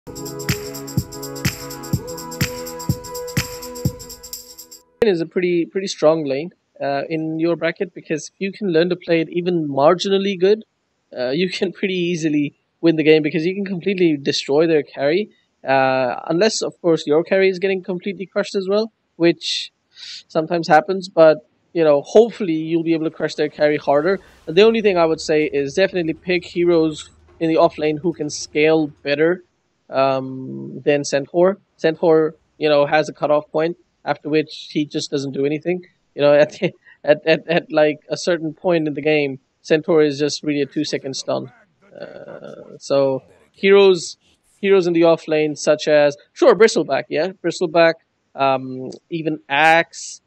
Is a pretty strong lane in your bracket because if you can learn to play it even marginally good, you can pretty easily win the game because you can completely destroy their carry. Unless, of course, your carry is getting completely crushed as well, which sometimes happens. But hopefully you'll be able to crush their carry harder. The only thing I would say is definitely pick heroes in the off lane who can scale better than Centaur. Centaur, has a cutoff point after which he just doesn't do anything. At like a certain point in the game, Centaur is just really a 2 second stun. So heroes heroes in the off lane such as sure Bristleback, yeah, Bristleback, even Axe,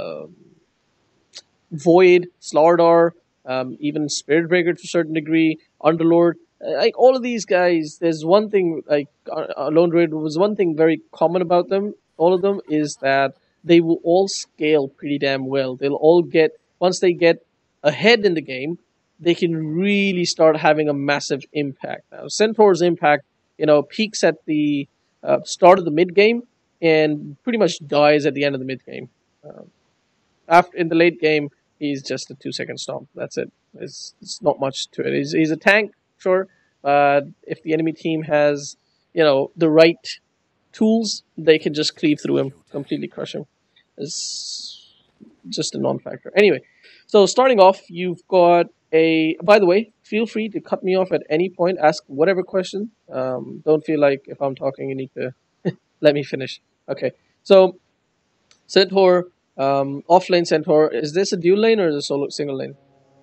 Void, Slardar, even Spirit Breaker to a certain degree, Underlord. Like all of these guys, there's one thing like Lone Druid was one thing very common about them. All of them is that they will all scale pretty damn well. They'll all get once they get ahead in the game, they can really start having a massive impact. Now, Centaur's impact, peaks at the start of the mid game and pretty much dies at the end of the mid game. After in the late game, he's just a 2 second stomp. That's it. It's not much to it. He's a tank, sure, but if the enemy team has the right tools, they can just cleave through him, completely crush him. It's just a non-factor. Anyway, so starting off, you've got a. By the way, feel free to cut me off at any point. Ask whatever question. Don't feel like if I'm talking, you need to let me finish. Okay, so Centaur, offlane Centaur. Is this a dual lane or is it a solo single lane?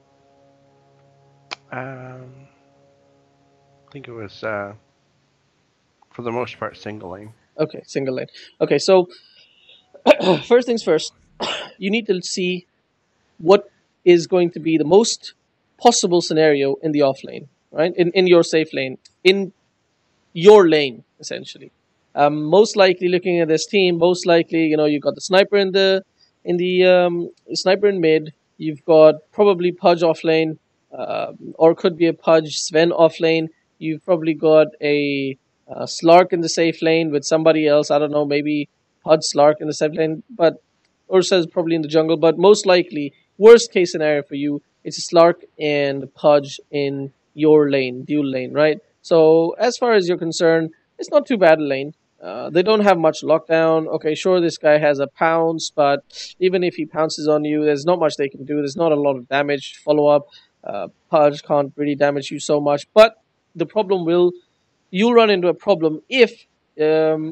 I think it was for the most part single lane. Okay, single lane. Okay, so first things first, you need to see what is going to be the most possible scenario in the off lane, right? In your safe lane, in your lane, essentially. Most likely, looking at this team, most likely, you've got the sniper in the sniper in mid. You've got probably Pudge off lane, or could be a Pudge Sven off lane. You've probably got a Slark in the safe lane with somebody else. I don't know, maybe Pudge Slark in the safe lane, but Ursa is probably in the jungle. But most likely, worst case scenario for you, it's a Slark and Pudge in your lane, dual lane, right? So as far as you're concerned, it's not too bad a lane. They don't have much lockdown. Okay, sure, this guy has a pounce, but even if he pounces on you, there's not much they can do. There's not a lot of damage follow up. Pudge can't really damage you so much, but the problem you'll run into a problem if um,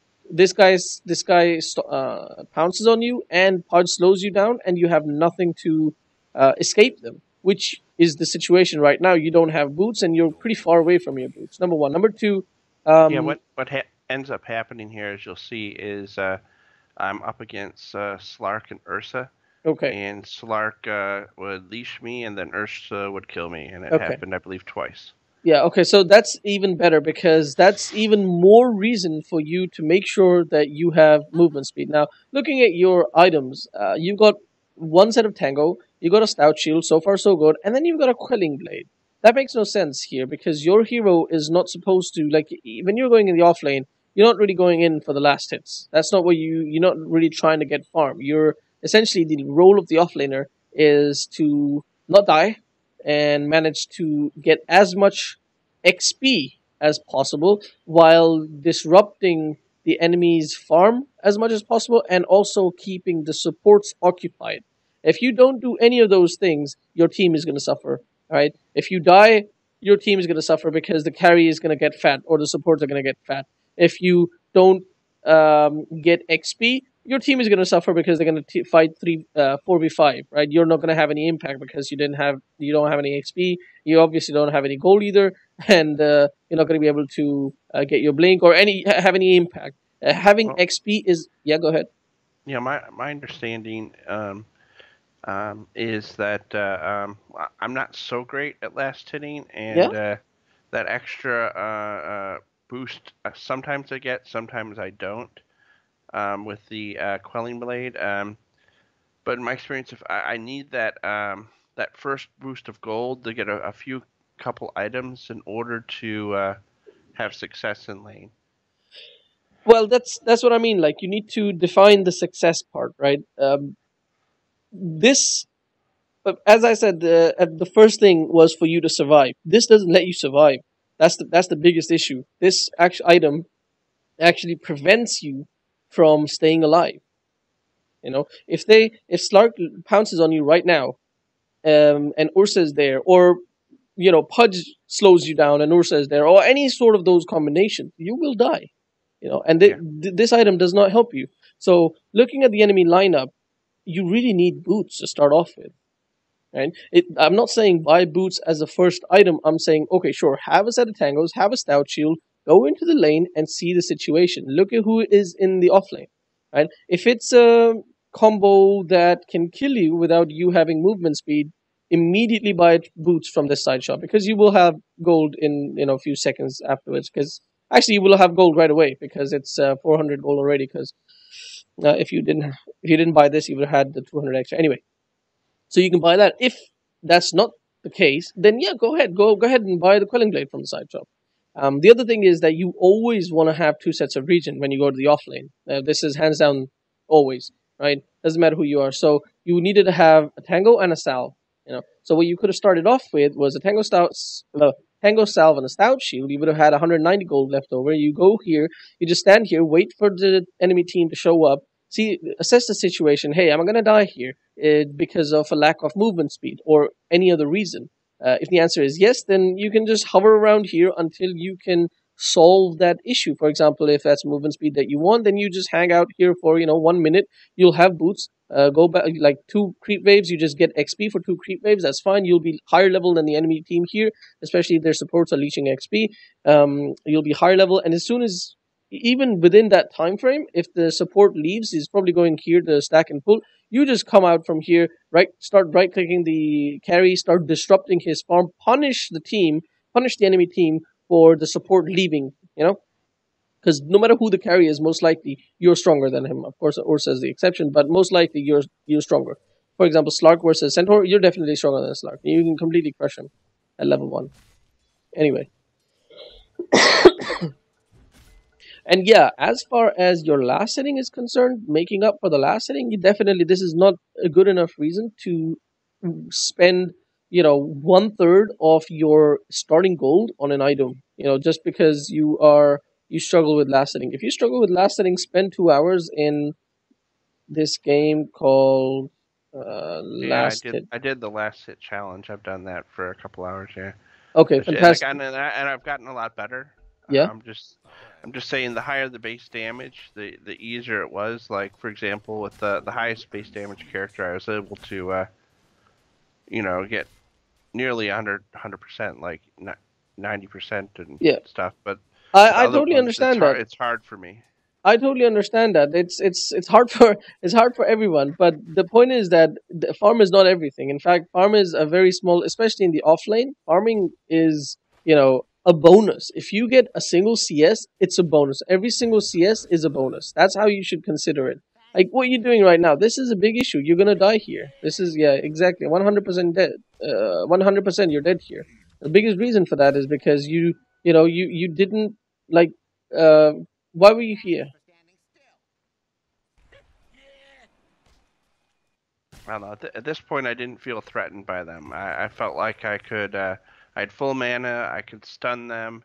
this guy pounces on you and Pudge slows you down, and you have nothing to escape them, which is the situation right now. You don't have boots, and you're pretty far away from your boots. Number one. Number two. Yeah, Um, what ends up happening here, as you'll see, is I'm up against Slark and Ursa, okay. and Slark would leash me, and then Ursa would kill me, and it Okay. happened, I believe, twice. Yeah, okay, so that's even better because that's even more reason for you to make sure that you have movement speed. Now, looking at your items, you've got one set of Tango, you got a Stout Shield, so far so good, and then you've got a Quelling Blade. That makes no sense here because your hero is not supposed to, like, when you're going in the off lane, you're not really going in for the last hits. That's not what you're not really trying to get farm. You're essentially the role of the offlaner is to not die, and manage to get as much XP as possible while disrupting the enemy's farm as much as possible and also keeping the supports occupied. If you don't do any of those things, your team is going to suffer. Right? If you die, your team is going to suffer because the carry is going to get fat or the supports are going to get fat. If you don't get XP, your team is going to suffer because they're going to fight 4v5, right? You're not going to have any impact because you don't have any XP. You obviously don't have any gold either, and you're not going to be able to get your blink or have any impact. Having Well, XP is yeah. Go ahead. yeah, my understanding is that I'm not so great at last hitting, Yeah. and that extra boost sometimes I get, sometimes I don't with the Quelling Blade. But in my experience, if I need that first boost of gold to get a few couple items in order to have success in lane. Well, that's what I mean. Like, you need to define the success part, right? This, as I said, the first thing was for you to survive. This doesn't let you survive. That's the biggest issue. This actual item actually prevents you from staying alive. You know, if Slark pounces on you right now, and Ursa is there, or Pudge slows you down and Ursa is there, or any sort of those combinations, you will die. And Yeah. this item does not help you. So looking at the enemy lineup, you really need boots to start off with. Right? I'm not saying buy boots as a first item. I'm saying, okay, sure, have a set of tangos, have a stout shield, go into the lane and see the situation. Look at who is in the off lane. Right? If it's a combo that can kill you without you having movement speed, immediately buy boots from this side shop, because you will have gold in a few seconds afterwards. Because actually, you will have gold right away, because it's 400 gold already. Because if you didn't buy this, you would have had the 200 extra anyway. So you can buy that. If that's not the case, then yeah, go ahead and buy the Quelling Blade from the side shop. The other thing is that you always want to have two sets of regen when you go to the off lane. This is hands down always, right? Doesn't matter who you are. So you needed to have a Tango and a Salve. So what you could have started off with was a Tango Salve and a Stout Shield. You would have had 190 gold left over. You go here, you just stand here, wait for the enemy team to show up, assess the situation. Hey, am I going to die here because of a lack of movement speed or any other reason? If the answer is yes, then you can just hover around here until you can solve that issue. For example, if that's movement speed that you want, then you just hang out here for 1 minute. You'll have boots. Go back like 2 creep waves. You just get XP for 2 creep waves. That's fine. You'll be higher level than the enemy team here, especially if their supports are leeching XP. You'll be higher level, and as soon as even within that time frame, if the support leaves, he's probably going here to stack and pull. You just come out from here, start right clicking the carry, start disrupting his farm, punish the enemy team for the support leaving. Because no matter who the carry is, most likely you're stronger than him. Of course, Ursa is the exception, but most likely you're stronger. For example, Slark versus Centaur, you're definitely stronger than Slark. You can completely crush him at level 1. Anyway. And yeah, as far as your last setting is concerned, making up for the last setting, this is not a good enough reason to spend, 1/3 of your starting gold on an item. Just because you struggle with last setting. If you struggle with last setting, spend 2 hours in this game called Last Hit. I did the last hit challenge. I've done that for a couple hours. Yeah. Okay, fantastic. And I've gotten a lot better. Yeah. I'm just saying, the higher the base damage, the easier it was. Like, for example, with the highest base damage character, I was able to, get nearly 100%, like 90% and stuff. But I totally understand that. It's hard for me. I totally understand that. It's hard for everyone. But the point is that the farm is not everything. In fact, farm is a very small, especially in the off lane. Farming is a bonus. If you get a single CS, it's a bonus. Every single CS is a bonus. That's how you should consider it. Like what you're doing right now, this is a big issue. You're gonna die here. This is exactly 100% dead. 100% you're dead here. The biggest reason for that is because you didn't like. Why were you here? I don't know. At this point, I didn't feel threatened by them. I felt like I could. I had full mana. I could stun them.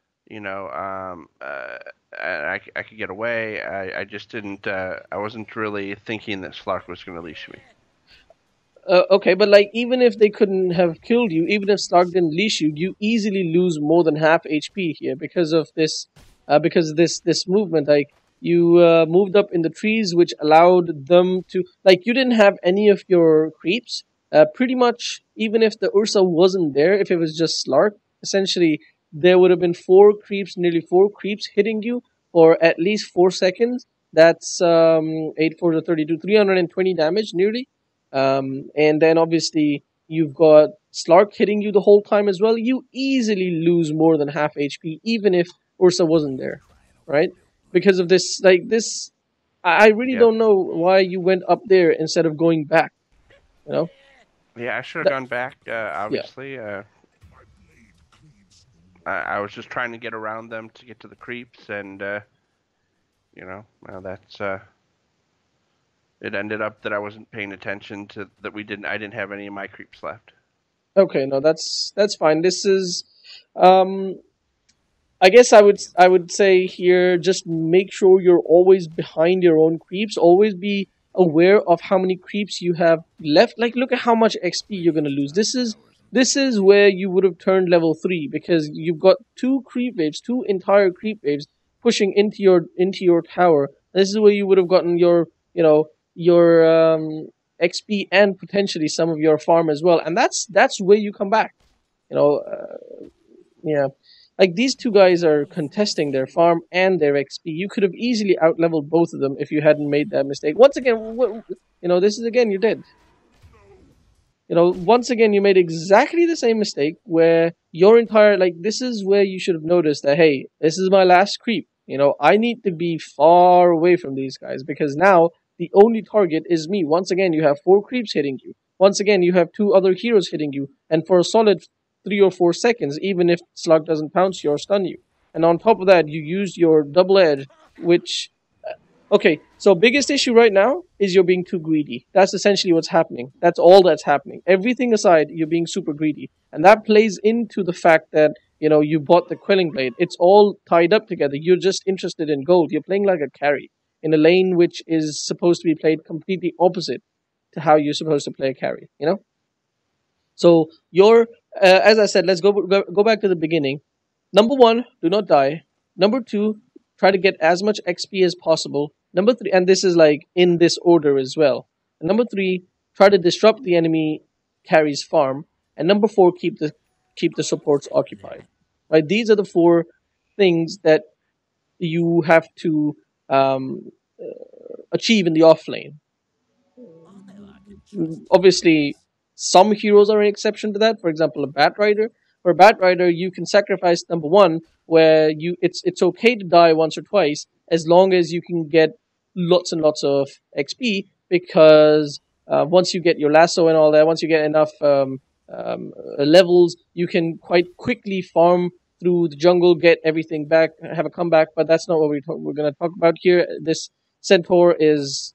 I could get away. I just didn't. I wasn't really thinking that Slark was going to leash me. Okay, but like even if they couldn't have killed you, even if Slark didn't leash you, you easily lose more than half HP here because of this. Because of this movement, like you moved up in the trees, which allowed them to you didn't have any of your creeps. Pretty much, even if the Ursa wasn't there, if it was just Slark, essentially there would have been nearly 4 creeps hitting you for at least 4 seconds. That's 8 4 to 32, 320 damage nearly. And then obviously you've got Slark hitting you the whole time as well. You easily lose more than half HP, even if Ursa wasn't there, right? Because of this, I really don't know why you went up there instead of going back. Yeah, I should have gone back. Obviously, I was just trying to get around them to get to the creeps, and well, that's it ended up that I wasn't paying attention to that. I didn't have any of my creeps left. Okay, no, that's fine. This is, um, I guess I would say here, just make sure you're always behind your own creeps. Always be aware of how many creeps you have left. Like, look at how much XP you're gonna lose. This is where you would have turned level 3, because you've got two creep waves, two entire creep waves pushing into your tower. This is where you would have gotten your XP and potentially some of your farm as well. And that's where you come back. You know, yeah. Like, these two guys are contesting their farm and their XP. You could have easily outleveled both of them if you hadn't made that mistake. Once again, this is again, you're dead. Once again, you made exactly the same mistake where your entire, like, this is where you should have noticed that, hey, this is my last creep. I need to be far away from these guys, because now the only target is me. Once again, you have four creeps hitting you. Once again, you have two other heroes hitting you. And for a solid 3 or 4 seconds, even if Slug doesn't pounce you or stun you. And on top of that, you used your double edge, which okay, so biggest issue right now is you're being too greedy. That's essentially what's happening. That's all that's happening. Everything aside, you're being super greedy. And that plays into the fact that, you bought the Quelling Blade. It's all tied up together. You're just interested in gold. You're playing like a carry in a lane which is supposed to be played completely opposite to how you're supposed to play a carry. So as I said, let's go back to the beginning. Number one, do not die. Number two, try to get as much XP as possible. Number three, and this is like in this order as well. And number three, try to disrupt the enemy carry's farm. And number four, keep the supports occupied. Right? These are the four things that you have to achieve in the off lane. Obviously, some heroes are an exception to that. For example, a Bat Rider. For a Bat Rider, you can sacrifice number one, where it's okay to die once or twice as long as you can get lots and lots of XP, because once you get your lasso and all that, once you get enough levels, you can quite quickly farm through the jungle, get everything back, have a comeback. But that's not what we're going to talk about here. This Centaur is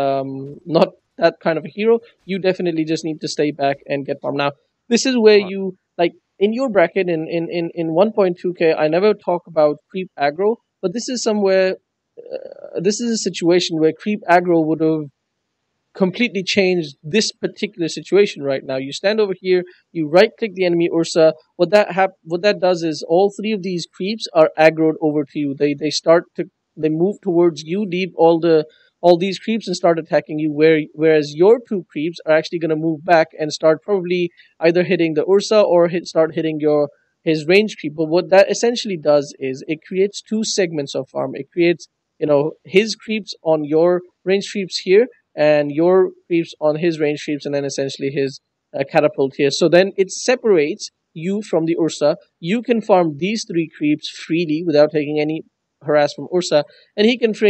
not that kind of a hero. You definitely just need to stay back and get farm. Now, this is where you, like, in your bracket in 1.2k, I never talk about creep aggro, but this is somewhere, this is a situation where creep aggro would have completely changed this particular situation right now. You stand over here, you right click the enemy Ursa. What that does is all three of these creeps are aggroed over to you. They move towards you, leave all these creeps and start attacking you, whereas your two creeps are actually going to move back and start probably either hitting the Ursa or start hitting his range creep. But what that essentially does is it creates two segments of farm. It creates, his creeps on your range creeps here, and your creeps on his range creeps, and then essentially his catapult here. So then it separates you from the Ursa. You can farm these three creeps freely without taking any harass from Ursa, and he can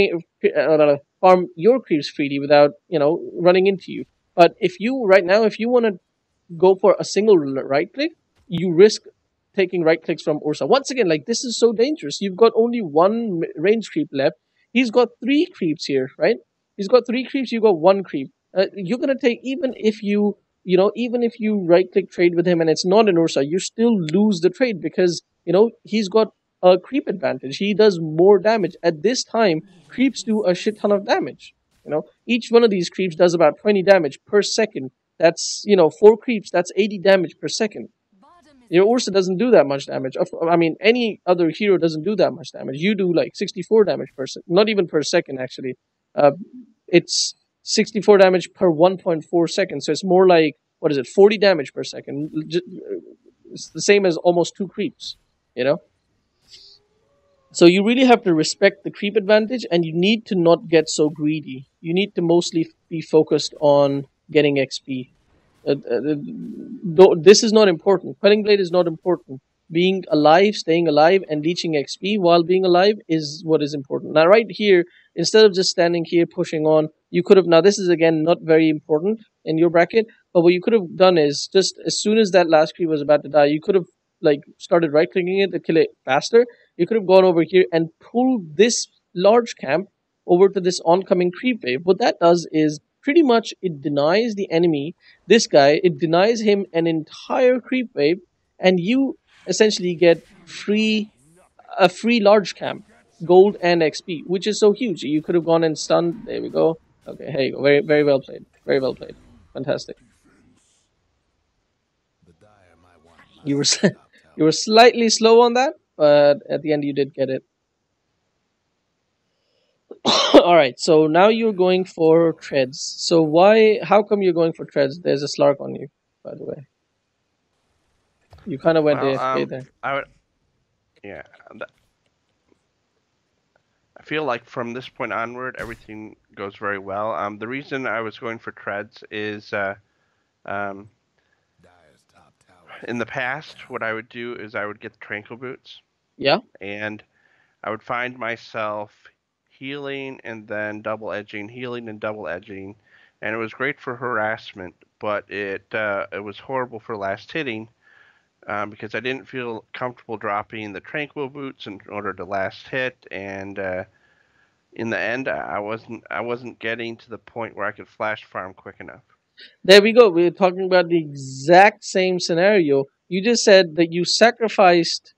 farm your creeps freely without running into you. But if you want to go for a single right click, you risk taking right clicks from Ursa. Once again, like, this is so dangerous. You've got only one range creep left. He's got three creeps here, right? He's got three creeps. You've got one creep. You're gonna take, even if you right click trade with him and it's not an Ursa, you still lose the trade, because he's got a creep advantage. He does more damage. At this time, creeps do a shit ton of damage. Each one of these creeps does about 20 damage per second. That's, 4 creeps, that's 80 damage per second. Ursa doesn't do that much damage. I mean, any other hero doesn't do that much damage. You do like 64 damage per second. Not even per second, actually. It's 64 damage per 1.4 seconds. So it's more like, 40 damage per second. It's the same as almost 2 creeps, So you really have to respect the creep advantage, and you need to not get so greedy. You need to mostly be focused on getting XP. This is not important. Quelling Blade is not important. Being alive, staying alive, and leeching XP while being alive is what is important. Now, right here, instead of just standing here pushing on, you could have, now this is again not very important in your bracket, but what you could have done is, just as soon as that last creep was about to die, you could have like started right clicking it to kill it faster, you could have gone over here and pulled this large camp over to this oncoming creep wave. What that does is pretty much it denies the enemy, this guy, it denies him an entire creep wave, and you essentially get a free large camp, gold and XP, which is so huge. You could have gone and stunned. There we go. Okay, here you go. Very, very well played. Very well played. Fantastic. You were you were slightly slow on that, but at the end you did get it. All right. So now you're going for treads. So why? How come you're going for treads? There's a Slark on you, by the way. You kind of went Well, AFK there. I would, yeah. I feel like from this point onward, everything goes very well. The reason I was going for treads is, um, in the past, what I would do is I would get the tranquil boots, Yeah. and I would find myself healing and then double edging, healing and double edging, and it was great for harassment, but it was horrible for last hitting. Because I didn't feel comfortable dropping the tranquil boots in order to last hit, and in the end, I wasn't getting to the point where I could flash farm quick enough. There we go. We're talking about the exact same scenario. You just said that you sacrificed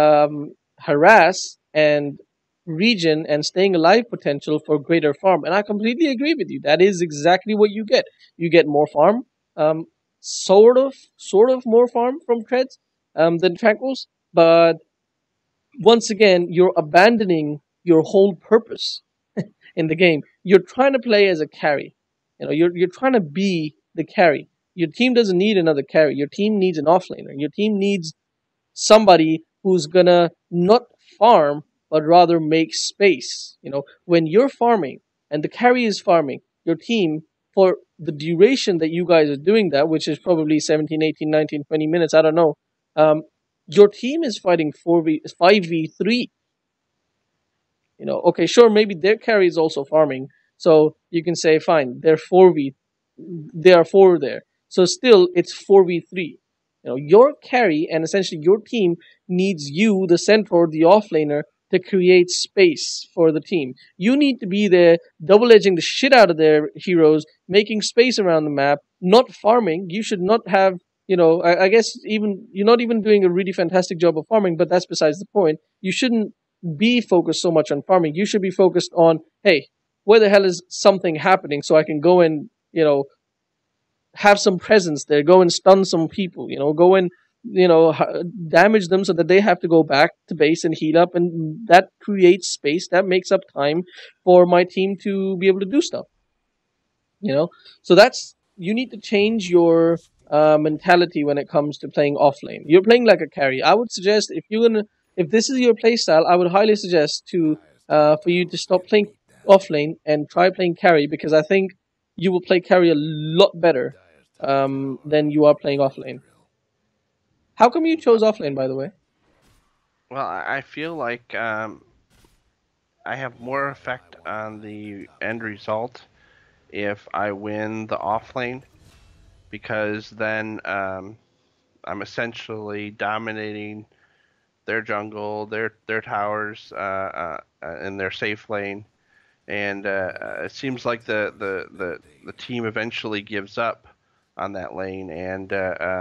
harass and region and staying alive potential for greater farm, and I completely agree with you. That is exactly what you get. You get more farm, um, sort of more farm from treads than tranquils, but once again, you're abandoning your whole purpose in the game. You're trying to play as a carry. You're trying to be the carry. Your team doesn't need another carry. Your team needs an offlaner. Your team needs somebody who's gonna not farm but rather make space. When you're farming and the carry is farming, your team for the duration that you guys are doing that, which is probably 17, 18, 19, 20 minutes, I don't know. Your team is fighting 5v3. Okay, sure, maybe their carry is also farming, so you can say fine, they are four there, so still it's 4v3. Your carry and essentially your team needs you, the centaur, the offlaner, to create space for the team. You need to be there double edging the shit out of their heroes, making space around the map, not farming. You should not have, I guess even you're not even doing a really fantastic job of farming, but that's besides the point. You shouldn't be focused so much on farming. You should be focused on, hey, where the hell is something happening so I can go and, have some presence there, go and stun some people, go and, damage them so that they have to go back to base and heal up. And that creates space, that makes up time for my team to be able to do stuff, So you need to change your mentality when it comes to playing off lane. You're playing like a carry. I would suggest if this is your playstyle, I would highly suggest for you to stop playing off lane and try playing carry, because I think you will play carry a lot better than you are playing off lane. How come you chose off lane, by the way? Well, I feel like I have more effect on the end result if I win the off lane, because then I'm essentially dominating their jungle, their towers, in their safe lane, and it seems like the team eventually gives up on that lane and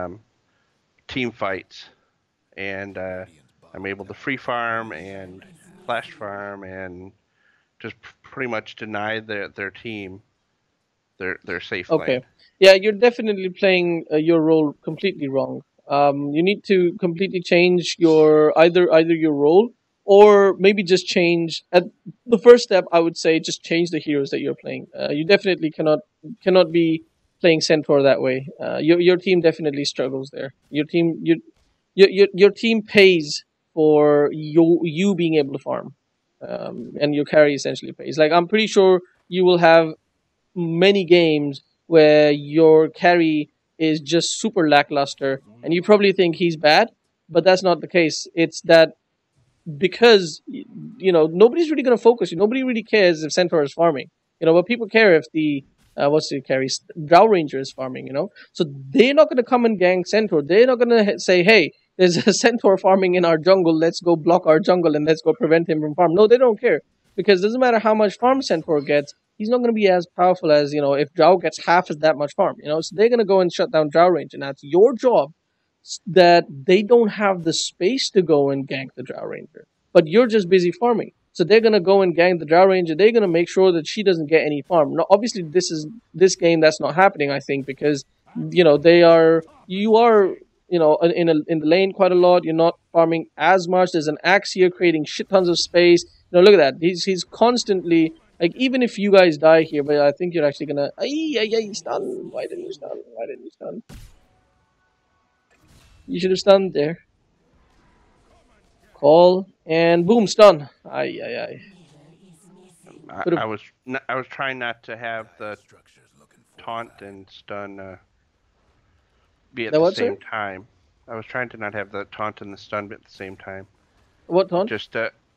team fights, and I'm able to free farm and flash farm and just pretty much deny their team their safe Okay. lane. Yeah, you're definitely playing your role completely wrong. You need to completely change your either your role, or maybe just change at the first step. I would say just change the heroes that you're playing. You definitely cannot be playing centaur that way. Your team definitely struggles there. Your team pays for you being able to farm, and your carry essentially pays. Like, I'm pretty sure you will have many games where your carry is just super lackluster, and you probably think he's bad, but that's not the case. It's that because nobody's really going to focus. Nobody really cares if centaur is farming. But people care if the what's the carry, Drow Ranger is farming. So they're not going to come and gang centaur. They're not going to say, hey, there's a centaur farming in our jungle. Let's go block our jungle and let's go prevent him from farm. No, they don't care because it doesn't matter how much farm centaur gets. He's not going to be as powerful as if Drow gets half as that much farm. So they're going to go and shut down Drow range, and that's your job. That they don't have the space to go and gank the Drow ranger, but you're just busy farming. So they're gonna go and gank the Drow ranger. They're gonna make sure that she doesn't get any farm. Now, obviously, this game that's not happening. I think because you are in the lane quite a lot. You're not farming as much. There's an axe here creating shit tons of space. Look at that. He's constantly like, even if you guys die here, but I think you're actually gonna. Stun. Why didn't you stun? Why didn't you stun? You should have stunned there. Call and boom, stun. Aye. I was trying not to have the taunt and stun be at the same time. I was trying to not have the taunt and the stun be at the same time. What taunt? Just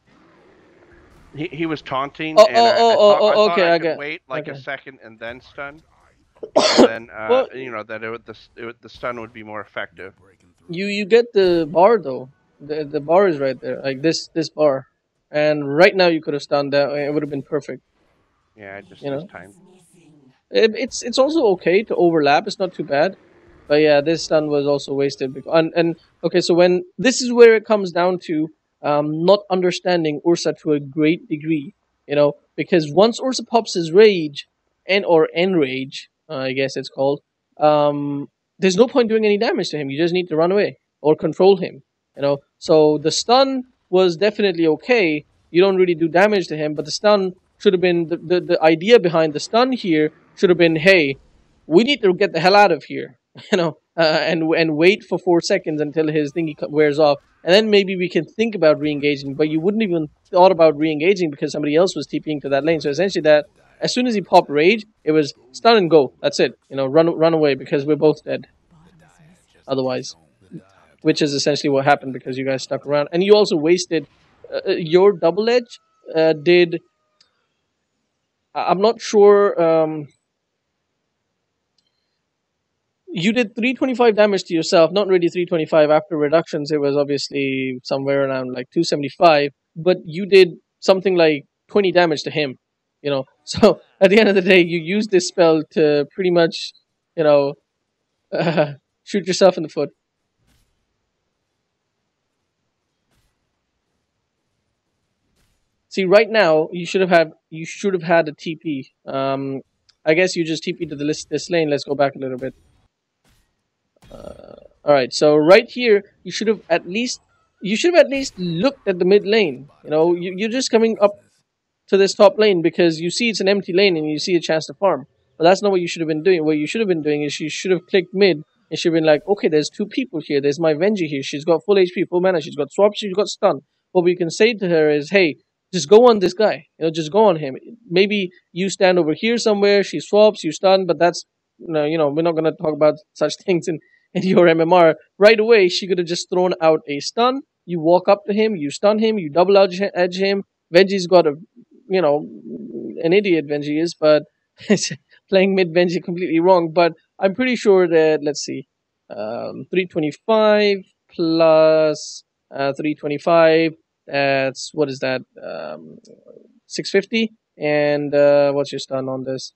he was taunting. I thought I could wait a second and then stun. And then the stun would be more effective. You get the bar though. The bar is right there, like this bar, and right now you could have stunned that. It would have been perfect. Yeah, I just this time. It's also okay to overlap. It's not too bad, but yeah, this stun was also wasted. And okay, so when this is where it comes down to not understanding Ursa to a great degree, because once Ursa pops his rage or enrage, I guess it's called, there's no point doing any damage to him. You just need to run away or control him. So the stun was definitely okay. You don't really do damage to him, but the stun should have been the idea behind the stun here should have been, hey, we need to get the hell out of here, and wait for 4 seconds until his thingy wears off, and then maybe we can think about re-engaging. But you wouldn't even thought about re-engaging because somebody else was TPing to that lane. So essentially, that as soon as he popped rage, it was stun and go. That's it. Run away because we're both dead. Otherwise. Which is essentially what happened because you guys stuck around. And you also wasted your double edge did... I'm not sure... you did 325 damage to yourself. Not really 325 after reductions. It was obviously somewhere around like 275. But you did something like 20 damage to him. So at the end of the day, you used this spell to pretty much, shoot yourself in the foot. See, right now you should have had a TP. I guess you just TP to this lane. Let's go back a little bit. All right, so right here you should have at least looked at the mid lane. You're just coming up to this top lane because you see it's an empty lane and you see a chance to farm. But that's not what you should have been doing. What you should have been doing is you should have clicked mid and should have been like, okay, there's two people here. There's my Venji here. She's got full HP, full mana. She's got swap. She's got stun. What we can say to her is, hey, just go on this guy. Just go on him. Maybe you stand over here somewhere. She swaps. You stun. But that's we're not going to talk about such things in your MMR. Right away, she could have just thrown out a stun. You walk up to him. You stun him. You double edge him. Venji's got an idiot Venji is, but playing mid Venji completely wrong. But I'm pretty sure that, let's see, 325 plus 325. That's, what is that? 650. And what's your stun on this?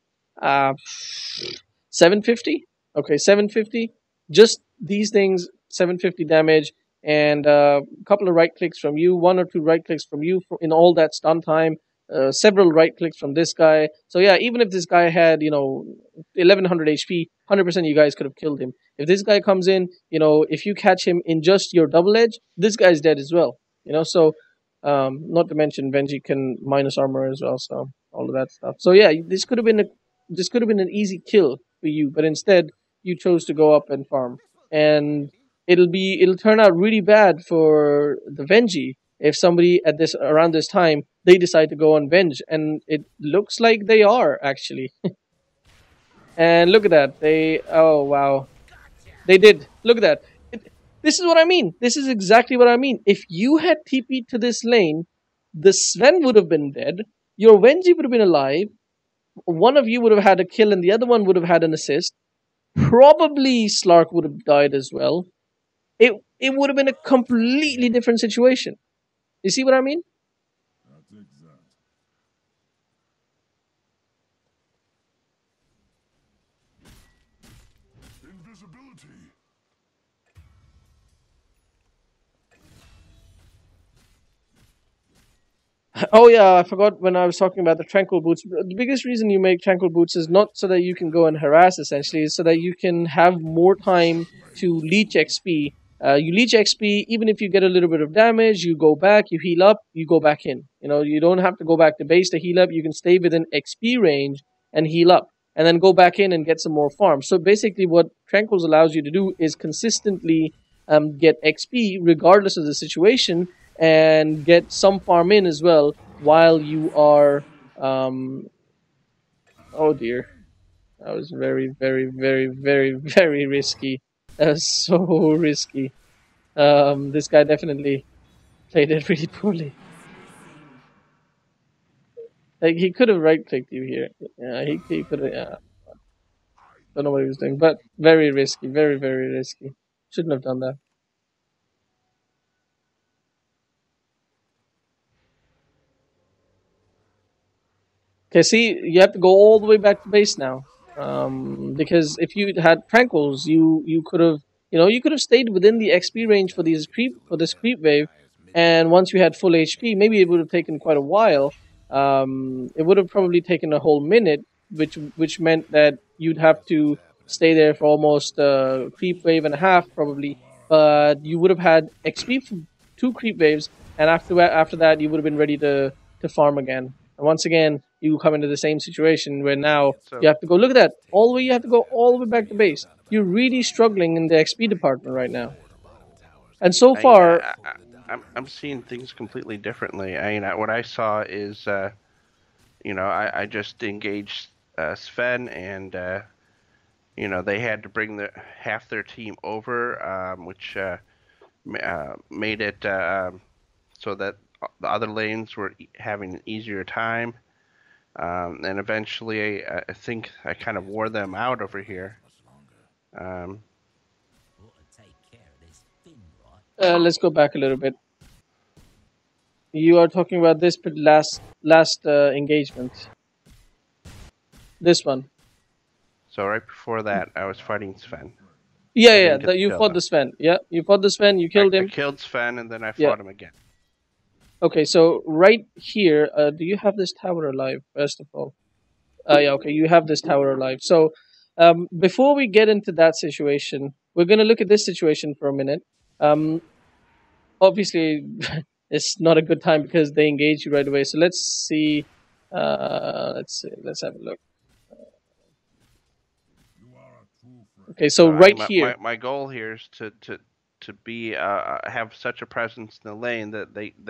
750. Okay, 750. Just these things, 750 damage, and a couple of right clicks from you, 1 or 2 right clicks from you in all that stun time. Several right clicks from this guy. So yeah, even if this guy had 1100 HP, 100% you guys could have killed him. If this guy comes in, if you catch him in just your double edge, this guy's dead as well. So not to mention Venji can minus armor as well, so all of that stuff. So yeah, this could have been an easy kill for you, but instead you chose to go up and farm, and it'll turn out really bad for the Venji if somebody around this time they decide to go on Venge, and it looks like they are actually. And look at that, oh wow, they did. Look at that. This is what I mean. This is exactly what I mean. If you had TP'd to this lane, the Sven would have been dead, your Venji would have been alive, one of you would have had a kill and the other one would have had an assist. Probably Slark would have died as well. it would have been a completely different situation. You see what I mean? Oh yeah, I forgot when I was talking about the tranquil boots. The biggest reason you make tranquil boots is not so that you can go and harass, essentially, is so that you can have more time to leech XP. You leech XP, even if you get a little bit of damage, you go back, you heal up, you go back in. You know, you don't have to go back to base to heal up. You can stay within XP range and heal up, and then go back in and get some more farm. So basically, what Tranquils allows you to do is consistently get XP regardless of the situation, and get some farm in as well while you are. Um, oh dear, that was very, very, very, very, very risky. That was so risky. This guy definitely played it really poorly. Like he could have right clicked you here. Yeah, he could have. Yeah, don't know what he was doing, but very risky, very, very risky. Shouldn't have done that. Okay, see, you have to go all the way back to base now. Because if you had tranquils, you could have, you could have stayed within the XP range for this creep wave, and once you had full HP, maybe it would have taken quite a while. It would have probably taken a whole minute, which meant that you'd have to stay there for almost creep wave and a half probably. But you would have had XP for two creep waves, and after that, you would have been ready to farm again. And once again, you come into the same situation where now you So have to go. Look at that! All the way, you have to go all the way back to base. You're really struggling in the XP department right now. And so far, I'm seeing things completely differently. What I saw is, I just engaged Sven, and they had to bring half their team over, which made it so that the other lanes were having an easier time. And eventually, I think I kind of wore them out over here. Um, let's go back a little bit. You are talking about this last engagement. This one. so right before that, I was fighting Sven. Yeah, I yeah. didn't get the You kill fought though. the Sven. Yeah, you fought the Sven. You killed I him. killed Sven, and then I Yeah. fought him again. Okay, so right here, do you have this tower alive? First of all, yeah. Okay, you have this tower alive. So, before we get into that situation, we're gonna look at this situation for a minute. Um, obviously, it's not a good time because they engage you right away. So let's see. Let's see. Let's have a look. Okay, so So right here. my goal here is to be have such a presence in the lane that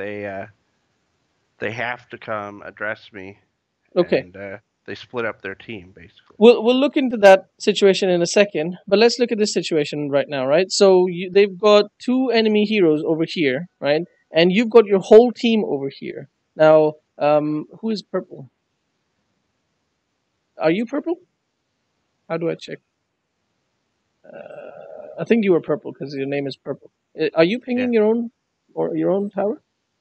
they have to come address me, Okay, and they split up their team basically. we'll look into that situation in a second, but let's look at this situation right now, right? So they've got two enemy heroes over here, right? And you've got your whole team over here. Now, who is purple? Are you purple? How do I check? I think you are purple because your name is purple. Are you Yeah. pinging your own or your own tower?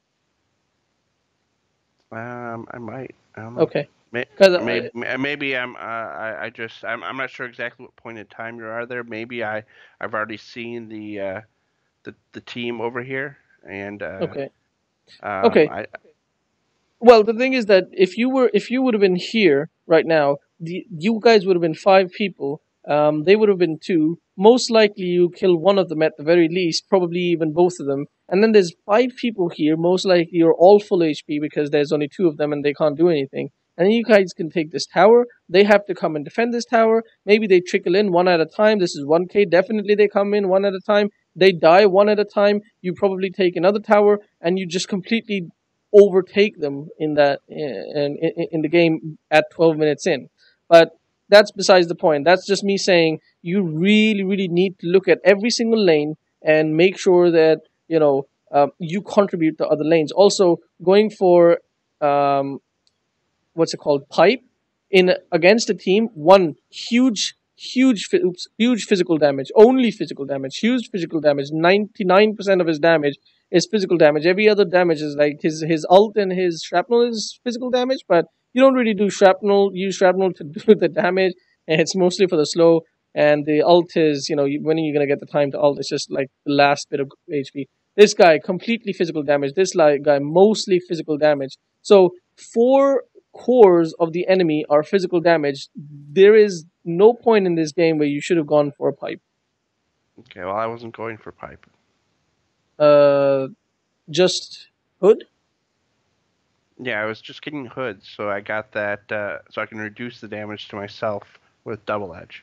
I might. I don't know. Okay, because Maybe I'm not sure exactly what point in time you are there. Maybe I've already seen the team over here, and okay, okay. I Well, the thing is that if you would have been here right now, you guys would have been five people. They would have been two. Most likely, you kill one of them at the very least, probably even both of them. And then there's five people here. Most likely, you're all full HP because there's only two of them and they can't do anything. And then you guys can take this tower. They have to come and defend this tower. Maybe they trickle in one at a time. This is 1K. Definitely, they come in one at a time. They die one at a time. You probably take another tower, and you just completely overtake them in that in the game at 12 minutes in. But that's besides the point. That's just me saying you really really need to look at every single lane and make sure that you contribute to other lanes. Also, going for what's it called, pipe in against a team, one huge huge physical damage, only physical damage, huge physical damage. 99% of his damage is physical damage. Every other damage is like his ult and his shrapnel is physical damage, but you don't really do shrapnel. Use shrapnel to do the damage, and it's mostly for the slow. And the ult is, when are you gonna get the time to ult? It's just like the last bit of HP. This guy completely physical damage. This guy mostly physical damage. So 4 cores of the enemy are physical damage. There is no point in this game where you should have gone for a pipe. Okay, well, I wasn't going for pipe. Just hood. Yeah, I was just getting hood, so I got that, so I can reduce the damage to myself with double edge.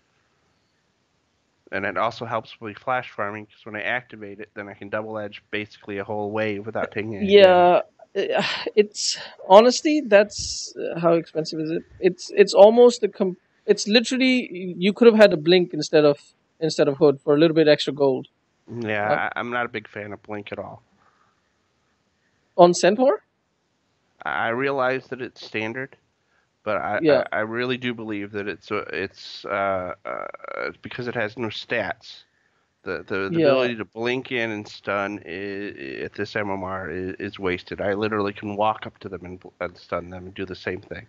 And it also helps with flash farming, because when I activate it, then I can double edge basically a whole wave without taking any damage. Yeah, it's honestly that's how expensive is it? It's almost it's literally you could have had a blink instead of hood for a little bit extra gold. Yeah, I'm not a big fan of blink at all. On Centaur? I realize that it's standard, but Yeah. I really do believe that it's because it has no stats. The Yeah. ability to blink in and stun at this MMR is wasted. I literally can walk up to them and stun them and do the same thing.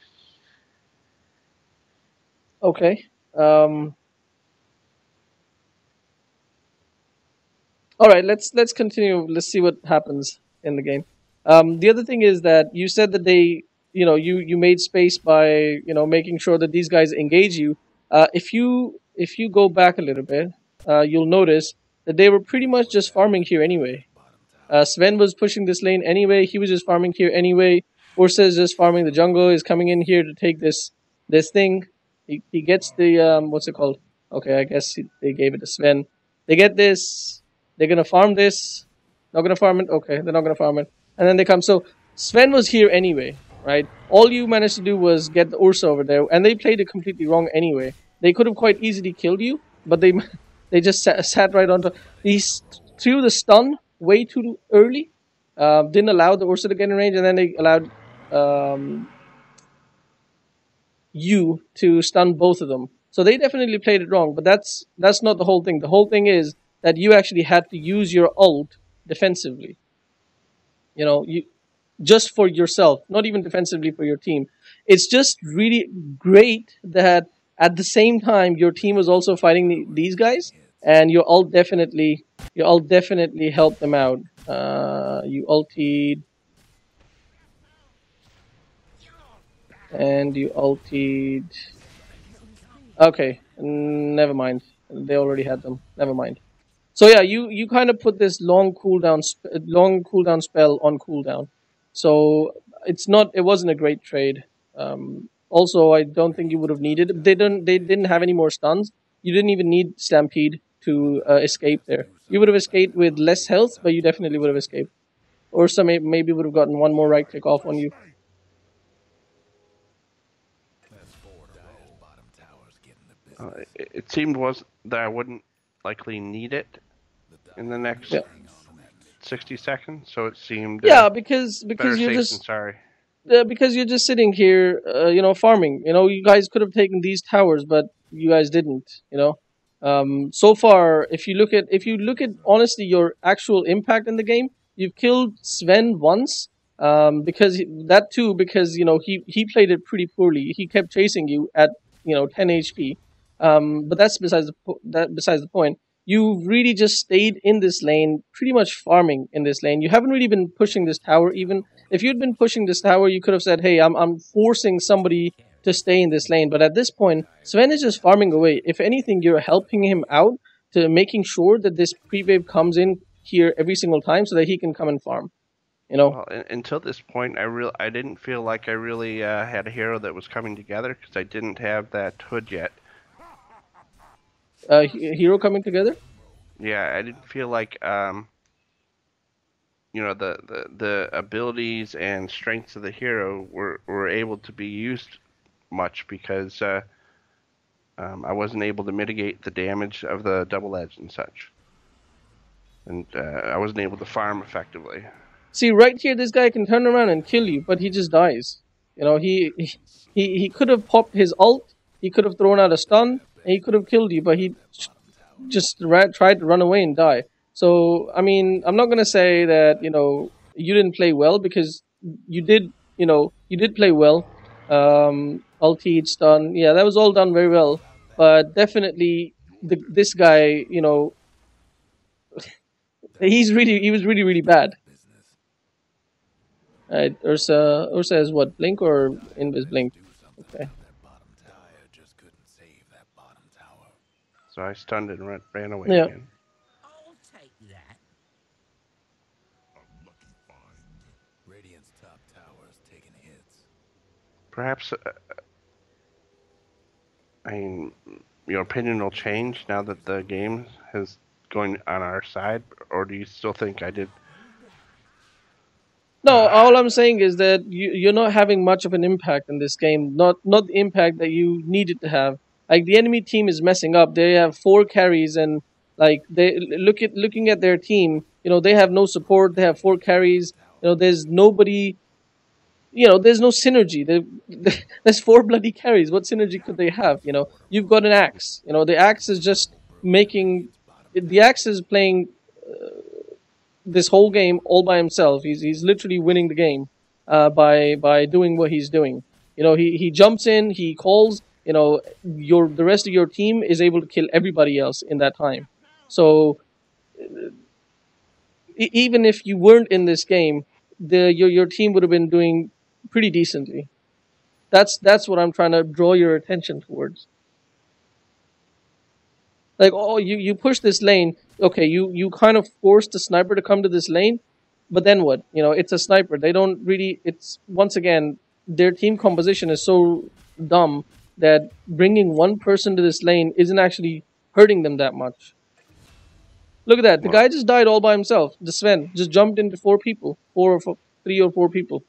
Okay. All right. Let's continue. Let's see what happens in the game. The other thing is that you said that you made space by making sure that these guys engage you. If you go back a little bit, you'll notice that they were pretty much just farming here anyway. Sven was pushing this lane anyway. He was just farming here anyway. Ursa is just farming the jungle. Is coming in here to take this thing. He gets the what's it called? Okay, I guess they gave it to Sven. They get this. They're gonna farm this. Not gonna farm it. Okay, they're not gonna farm it. And then they come. So Sven was here anyway, right? All you managed to do was get the Ursa over there, and they played it completely wrong anyway. They could have quite easily killed you, but they just sat right onto. He threw the stun way too early. Didn't allow the Ursa to get in range, and then they allowed you to stun both of them. So they definitely played it wrong, but that's not the whole thing. The whole thing is that you actually had to use your ult defensively. You just for yourself, not even defensively for your team. It's just really great that at the same time your team was also fighting these guys, and you all definitely helped them out. You ultied, and you ultied. Okay, never mind. They already had them. Never mind. So yeah, you kind of put this long cooldown spell on cooldown. So it wasn't a great trade. Also, I don't think you would have needed. They didn't have any more stuns. You didn't even need Stampede to escape there. You would have escaped with less health, but you definitely would have escaped. Ursa maybe would have gotten one more right click off on you. It seemed that I wouldn't likely need it in the next 60 seconds, so it seemed because you're just sorry. Because you're just sitting here, farming. You guys could have taken these towers, but you guys didn't. So far, if you look at honestly your actual impact in the game, you've killed Sven once. Because he played it pretty poorly. He kept chasing you at 10 HP. But that's besides the point. You've really just stayed in this lane, pretty much farming in this lane. You haven't really been pushing this tower. Even if you'd been pushing this tower, you could have said, "Hey, I'm forcing somebody to stay in this lane." But at this point, Sven is just farming away. If anything, you're helping him out to making sure that this pre-wave comes in here every single time so that he can come and farm. Well, until this point, I didn't feel like I really had a hero that was coming together because I didn't have that hood yet. Hero coming together? Yeah, I didn't feel like the abilities and strengths of the hero were able to be used much because I wasn't able to mitigate the damage of the double edge and such, and I wasn't able to farm effectively. See, right here, this guy can turn around and kill you, but he just dies. He could have popped his ult He could have thrown out a stun and he could have killed you, but he just tried to run away and die. So I mean, I'm not gonna say that you didn't play well, because you did. You did play well. Ulti, stun, yeah, that was all done very well. But definitely, this guy, he was really really bad. Ursa is what, blink or invis blink? Okay. So I stunned and ran away Yeah. again. I'll take that. Radiant's top tower's taking hits. Perhaps, I mean, your opinion will change now that the game is going on our side, or do you still think I did? No, all I'm saying is that you're not having much of an impact in this game. Not the impact that you needed to have. Like, the enemy team is messing up. They have 4 carries, and like, they looking at their team. They have no support. They have 4 carries. There's nobody. There's no synergy. There's 4 bloody carries. What synergy could they have? You've got an axe. The axe is just making. The axe is playing this whole game all by himself. He's literally winning the game by doing what he's doing. He jumps in, he calls. The rest of your team is able to kill everybody else in that time. So even if you weren't in this game, your team would have been doing pretty decently. That's what I'm trying to draw your attention towards. Like, oh, you push this lane. Okay, you kind of force the sniper to come to this lane, but then what? It's a sniper. They don't really. It's, once again, their team composition is so dumb that bringing one person to this lane isn't actually hurting them that much. Look at that. The guy just died all by himself. The Sven just jumped into 4 people, 3 or 4 people.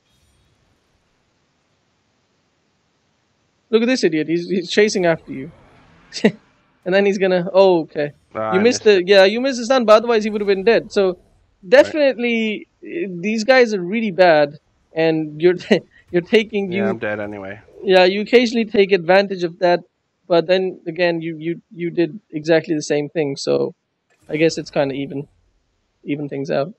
Look at this idiot. He's chasing after you. And then he's gonna. Oh, okay. I You missed missed it. Yeah, you missed the stun, but otherwise he would have been dead. So definitely, these guys are really bad, and you're taking Yeah, you. I'm dead anyway. Yeah, you occasionally take advantage of that, but then again, you did exactly the same thing. So I guess it's kind of even things out.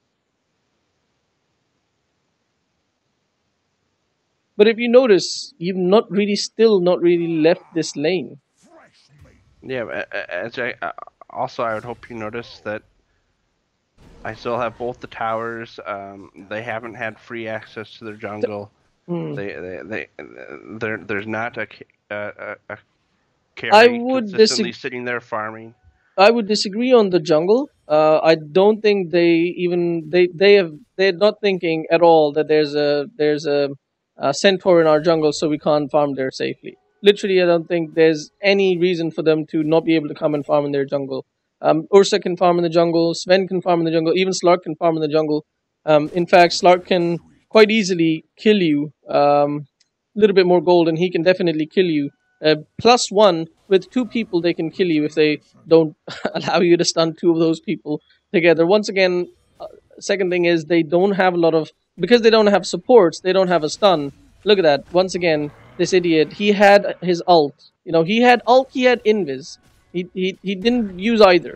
But if you notice, you've still not really left this lane. Yeah, as also I would hope you notice that I still have both the towers. They haven't had free access to their jungle. Hmm. There's not a carry I would consistently sitting there farming. I would disagree on the jungle. I don't think they're not thinking at all that there's a centaur in our jungle, so we can't farm there safely. Literally, I don't think there's any reason for them to not be able to come and farm in their jungle. Ursa can farm in the jungle. Sven can farm in the jungle. Even Slark can farm in the jungle. In fact, Slark can quite easily kill you. A little bit more gold, and he can definitely kill you. +1 with 2 people, they can kill you if they don't allow you to stun 2 of those people together. Once again, second thing is they don't have a lot of, because they don't have supports. They don't have a stun. Look at that. Once again, this idiot. He had his ult. He had ult. He had invis. He didn't use either.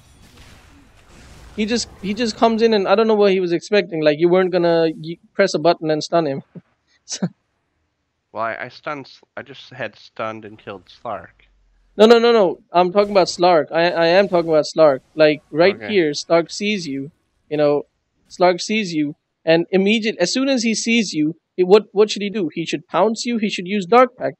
He just comes in, and I don't know what he was expecting. Like, you weren't gonna press a button and stun him. Well, I just had stunned and killed Slark. No. I'm talking about Slark. I am talking about Slark. Like, right Okay. here, Slark sees you. Slark sees you, and as soon as he sees you, what should he do? He should pounce you. He should use Dark Pact.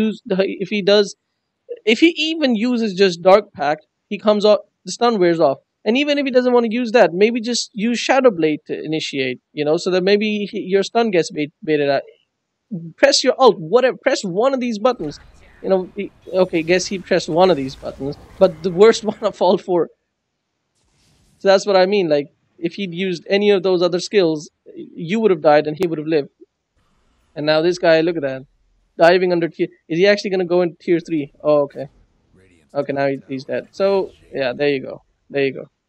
If he even uses just Dark Pact, he comes off. The stun wears off. And even if he doesn't want to use that, maybe just use Shadow Blade to initiate. So that maybe your stun gets baited out. Press your ult. Whatever. Press one of these buttons. Okay, guess he pressed one of these buttons, but the worst one of all 4. So that's what I mean. Like, if he'd used any of those other skills, you would have died and he would have lived. And now this guy, look at that, diving under tier. Is he actually going to go into tier 3? Oh, okay. Okay, now he's dead. So yeah, there you go. There you go.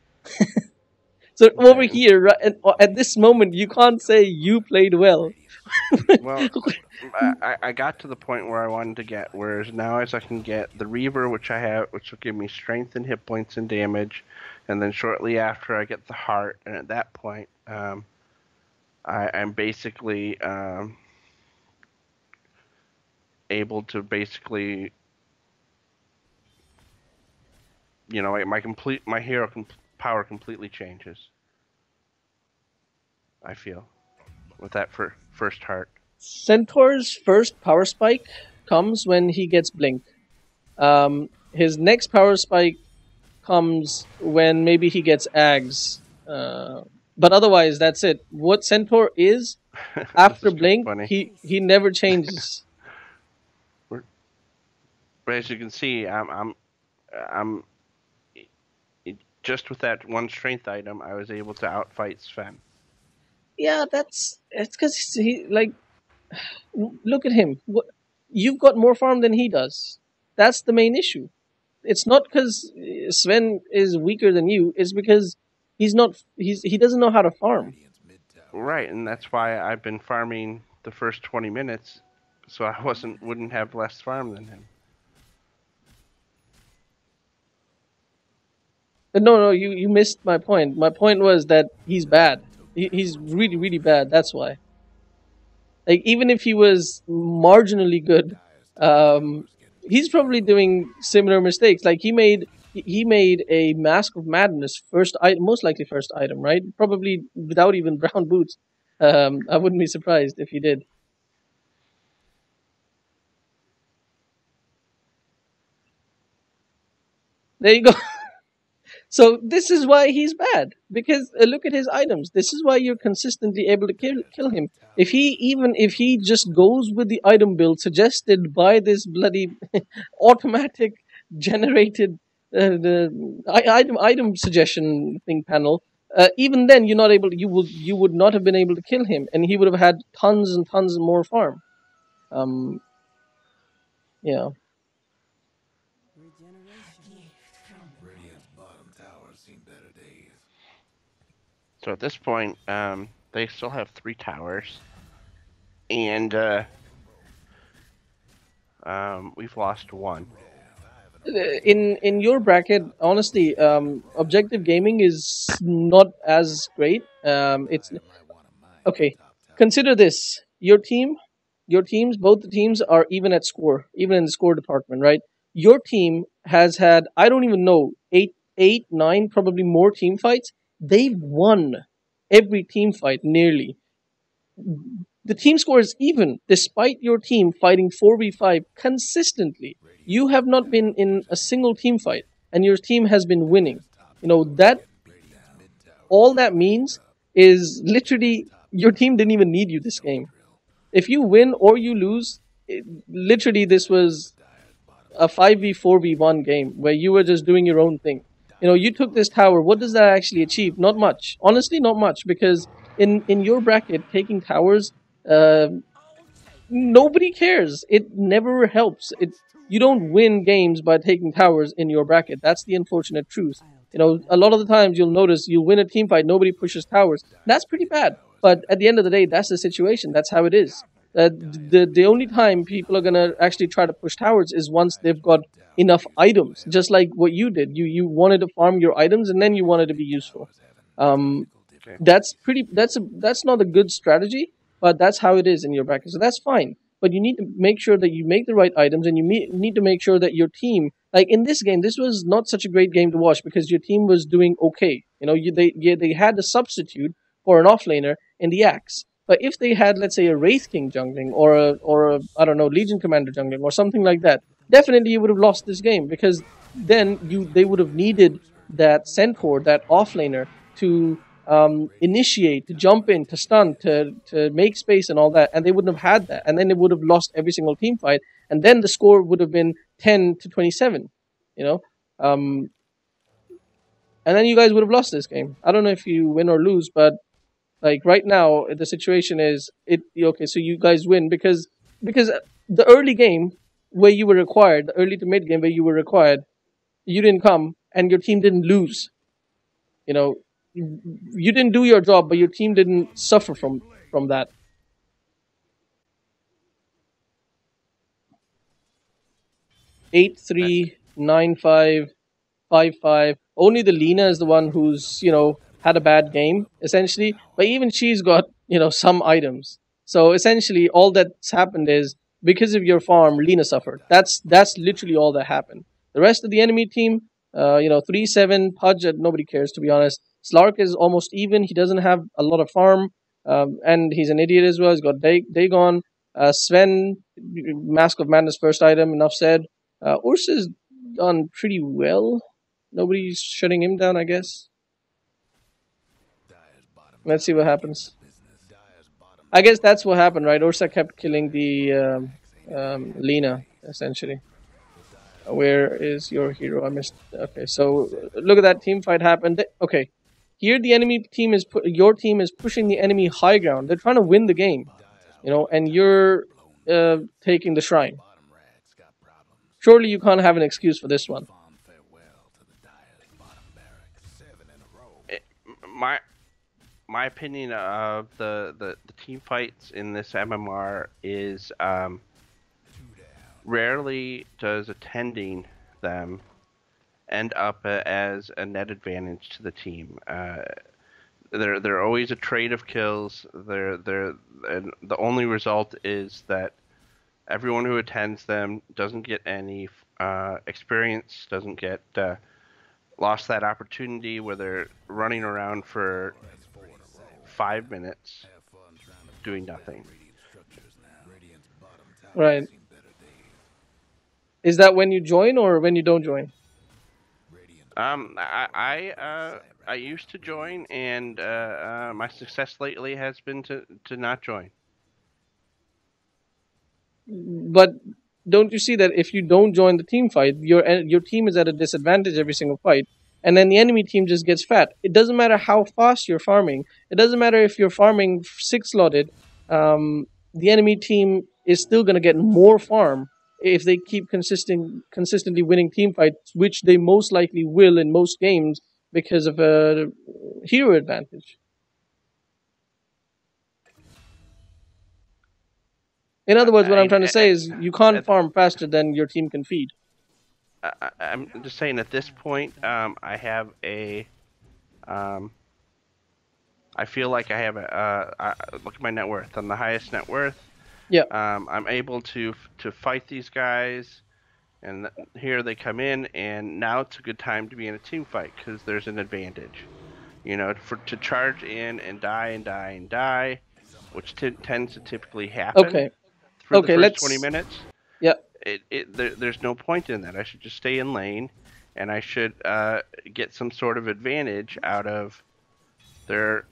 So over here, right, at this moment, you can't say you played well Well, I got to the point where I wanted to get, whereas now as I can get the Reaver, which I have, which will give me strength and hit points and damage, and then shortly after I get the heart, and at that point, I'm basically able to basically, my hero power completely changes. I feel with that first heart. Centaur's first power spike comes when he gets Blink. His next power spike comes when maybe he gets Ags. But otherwise, that's it. What Centaur is after This is Blink, funny. he never changes. But as you can see, I'm just with that one strength item, I was able to outfight Sven. Yeah, it's because he like look at him. You've got more farm than he does. That's the main issue. It's not because Sven is weaker than you. It's because he doesn't know how to farm. Radiant's mid tower. Right, and that's why I've been farming the first 20 minutes, so I wouldn't have less farm than him. No, you missed my point. My point was that he's bad. He's really, really bad. That's why. Like, even if he was marginally good, he's probably doing similar mistakes. Like he made a Mask of Madness first item, most likely first item, right? Probably without even brown boots. I wouldn't be surprised if he did. There you go. So this is why he's bad, because look at his items. This is why you're consistently able to kill him. If he just goes with the item build suggested by this bloody automatic generated item suggestion thing panel, even then you would not have been able to kill him, and he would have had tons and tons more farm. Yeah. Radiant's bottom tower's seen better days. So at this point, they still have 3 towers, and we've lost 1. In your bracket, honestly, objective gaming is not as great. It's I might want to mine okay. top tower. Consider this: your teams, both the teams are even at score, even in the score department, right? Your team has had, I don't even know, eight, nine, probably more team fights. They've won every team fight nearly. The team score is even, despite your team fighting 4v5 consistently. You have not been in a single team fight, and your team has been winning. You know, all that means is literally your team didn't even need you this game. If you win or you lose, literally this was a 5v4v1 game where you were just doing your own thing. You know, you took this tower. What does that actually achieve? Not much. Honestly, not much, because in your bracket, taking towers, nobody cares. It never helps. You don't win games by taking towers in your bracket. That's the unfortunate truth. You know, a lot of the times you'll notice you win a team fight, nobody pushes towers. That's pretty bad. But at the end of the day, that's the situation. That's how it is. The only time people are gonna actually try to push towers is once they've got enough items, just like what you did. You wanted to farm your items and then you wanted to be useful. That's not a good strategy, but that's how it is in your bracket. So that's fine. But you need to make sure that you make the right items, and you need to make sure that your team, like in this game, this was not such a great game to watch because your team was doing okay. You know, they had a substitute for an offlaner in the Axe. But if they had, let's say, a Wraith King jungling or a I don't know, Legion Commander jungling or something like that, definitely you would have lost this game, because then they would have needed that Centaur, that offlaner, to initiate, to jump in, to stun, to make space and all that, and they wouldn't have had that, and then they would have lost every single team fight, and then the score would have been 10-27, you know, and then you guys would have lost this game. I don't know if you win or lose, but like right now the situation is okay. So you guys win because the early game where you were required, the early to mid game where you were required, you didn't come, and your team didn't lose. You know, you didn't do your job, but your team didn't suffer from that. 8-3, 9-5, 5-5. Only the Lena is the one who's, had a bad game, essentially. But even she's got, some items. So essentially, all that's happened is because of your farm, Lena suffered. That's literally all that happened. The rest of the enemy team, 3-7, Pudge, nobody cares, to be honest. Slark is almost even. He doesn't have a lot of farm, and he's an idiot as well. He's got Dagon. Sven, Mask of Madness first item, enough said. Ursa's done pretty well. Nobody's shutting him down, I guess. Let's see what happens. I guess that's what happened, right? Ursa kept killing the Lena, essentially. Where is your hero? I missed. Okay, so look at that team fight happened. Okay, here the enemy team is your team is pushing the enemy high ground. They're trying to win the game, and you're taking the shrine. Surely you can't have an excuse for this one. My opinion of the team fights in this MMR is rarely does attending them end up as a net advantage to the team. They're always a trade of kills. And the only result is that everyone who attends them doesn't get any experience, doesn't get lost that opportunity where they're running around for 5 minutes doing nothing. Right. Is that when you join or when you don't join? I used to join, and my success lately has been to not join. But don't you see that if you don't join the team fight, your team is at a disadvantage every single fight, and then the enemy team just gets fat. It doesn't matter how fast you're farming. It doesn't matter if you're farming 6-slotted. The enemy team is still going to get more farm if they keep consistently winning team fights, which they most likely will in most games because of a hero advantage. In other words, what I'm trying to say is you can't farm faster than your team can feed. I'm just saying at this point, I have a. I feel like I have look at my net worth. I'm the highest net worth. Yeah. I'm able to fight these guys, and here they come in, and now it's a good time to be in a team fight because there's an advantage. To charge in and die, which tends to typically happen. Okay. For the first 20 minutes. Yeah. There's no point in that. I should just stay in lane, and I should get some sort of advantage out of their,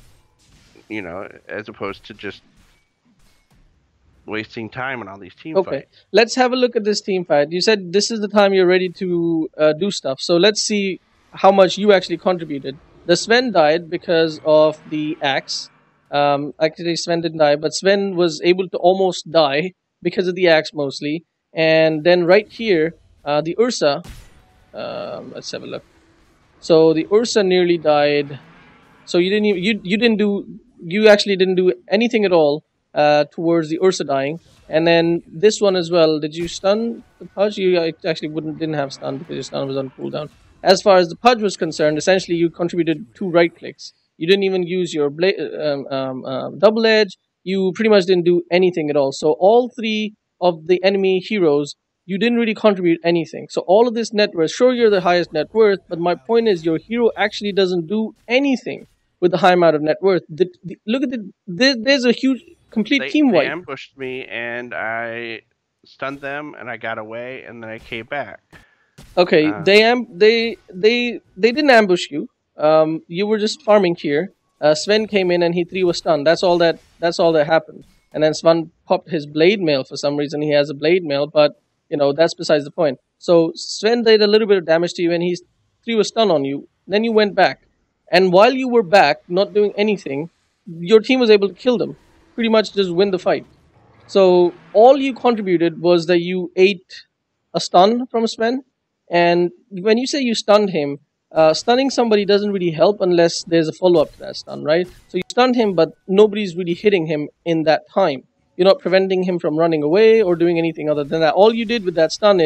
as opposed to just wasting time on all these team fights. Okay, let's have a look at this team fight. You said this is the time you're ready to do stuff. So let's see how much you actually contributed. The Sven died because of the axe. Actually, Sven didn't die, but Sven was able to almost die because of the axe mostly. And then right here, the Ursa. Let's have a look. So the Ursa nearly died. So you actually didn't do anything at all towards the Ursa dying. And then this one as well. Did you stun the Pudge? You actually didn't have stun because your stun was on cooldown. As far as the Pudge was concerned, essentially you contributed 2 right clicks. You didn't even use your double edge. You pretty much didn't do anything at all. So all 3 of the enemy heroes, you didn't really contribute anything. So all of this net worth, sure you're the highest net worth, but my point is your hero actually doesn't do anything with the high amount of net worth. Look at there's a huge complete team wipe. They ambushed me and I stunned them and I got away and then I came back. Okay, they didn't ambush you. You were just farming here. Sven came in and he 3 was stunned. That's all that happened. And then Sven popped his blade mail for some reason. He has a blade mail, but that's besides the point. So Sven did a little bit of damage to you and he 3 was stunned on you. Then you went back. And while you were back, not doing anything, your team was able to kill them. Pretty much just win the fight. So all you contributed was that you ate a stun from Sven. And when you say you stunned him, stunning somebody doesn't really help unless there's a follow-up to that stun, right? So you stunned him, but nobody's really hitting him in that time. You're not preventing him from running away or doing anything other than that. All you did with that stun is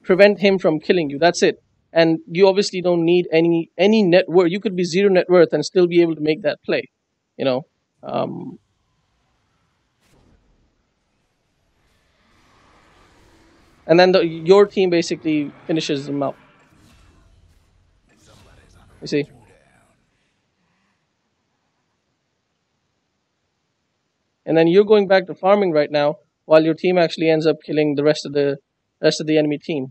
prevent him from killing you. That's it. And you obviously don't need any net worth. You could be zero net worth and still be able to make that play. You know, um, and then your team basically finishes them up. You see. And then you're going back to farming right now, while your team actually ends up killing the rest of the enemy team.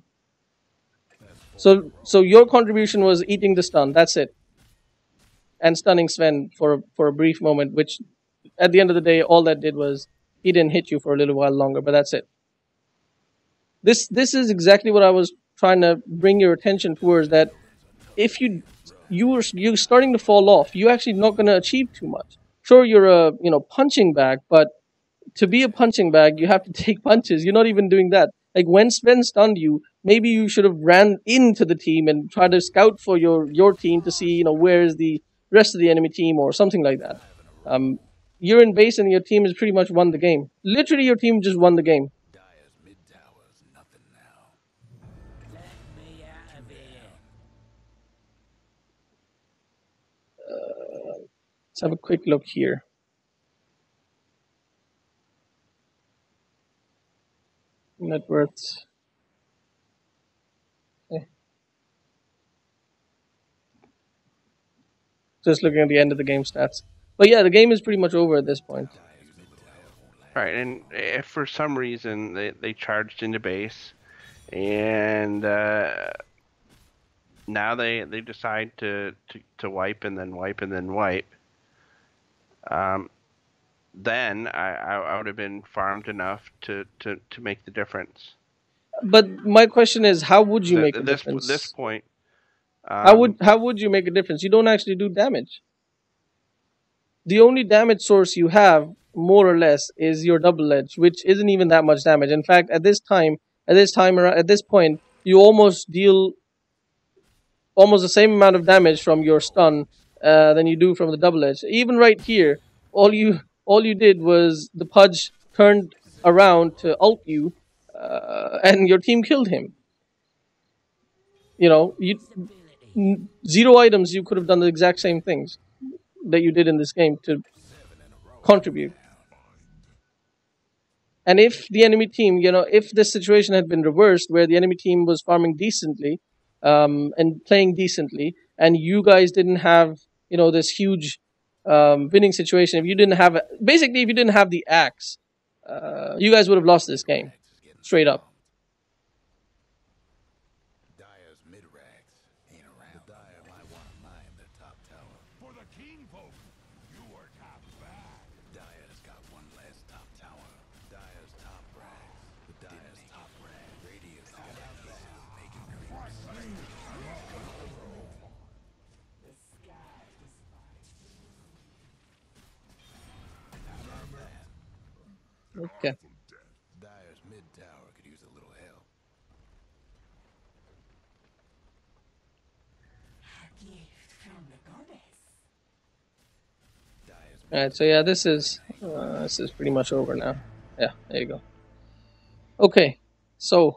So your contribution was eating the stun. That's it, and stunning Sven for a brief moment, which at the end of the day, all that did was he didn't hit you for a little while longer, but that's it. This is exactly what I was trying to bring your attention towards. That if you're starting to fall off, you're actually not going to achieve too much. Sure, you're a punching bag, but to be a punching bag, you have to take punches. You're not even doing that. Like when Sven stunned you, maybe you should have ran into the team and tried to scout for your team to see where is the rest of the enemy team or something like that. You're in base and your team has pretty much won the game. Literally, your team just won the game. Dyer's mid tower's nothing now. Let me out of here. Let's have a quick look here. Net worth. Okay. Just looking at the end of the game stats. But yeah, the game is pretty much over at this point. Right, and if for some reason they charged into base, and now they decide to wipe and then wipe and then wipe, then I would have been farmed enough to make the difference. But my question is, how would you make a This difference? point, How would you make a difference? You don't actually do damage. The only damage source you have, more or less, is your double edge, which isn't even that much damage. In fact, at this point, you almost deal almost the same amount of damage from your stun than you do from the double edge. Even right here, all you did was the Pudge turned around to ult you, and your team killed him. Zero items, you could have done the exact same things that you did in this game to contribute. And if the enemy team, if this situation had been reversed, where the enemy team was farming decently and playing decently, and you guys didn't have, this huge winning situation, if you didn't have the axe, you guys would have lost this game, straight up. Dyer's mid rags ain't around. The Dyer might want to mine their top tower. For the king folk, you are top bad. Dyer's got one last top tower. Dyer's top rags. The Dyer's top rag. Radius got out there making creeps. Okay. Dyer's mid tower could use a little help. A gift from the goddess. Dyer's All right. So yeah, this is pretty much over now. Yeah. There you go. Okay. So,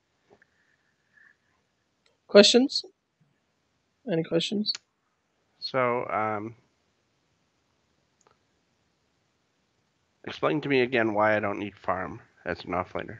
questions? Any questions? So, explain to me again why I don't need farm as an offlaner.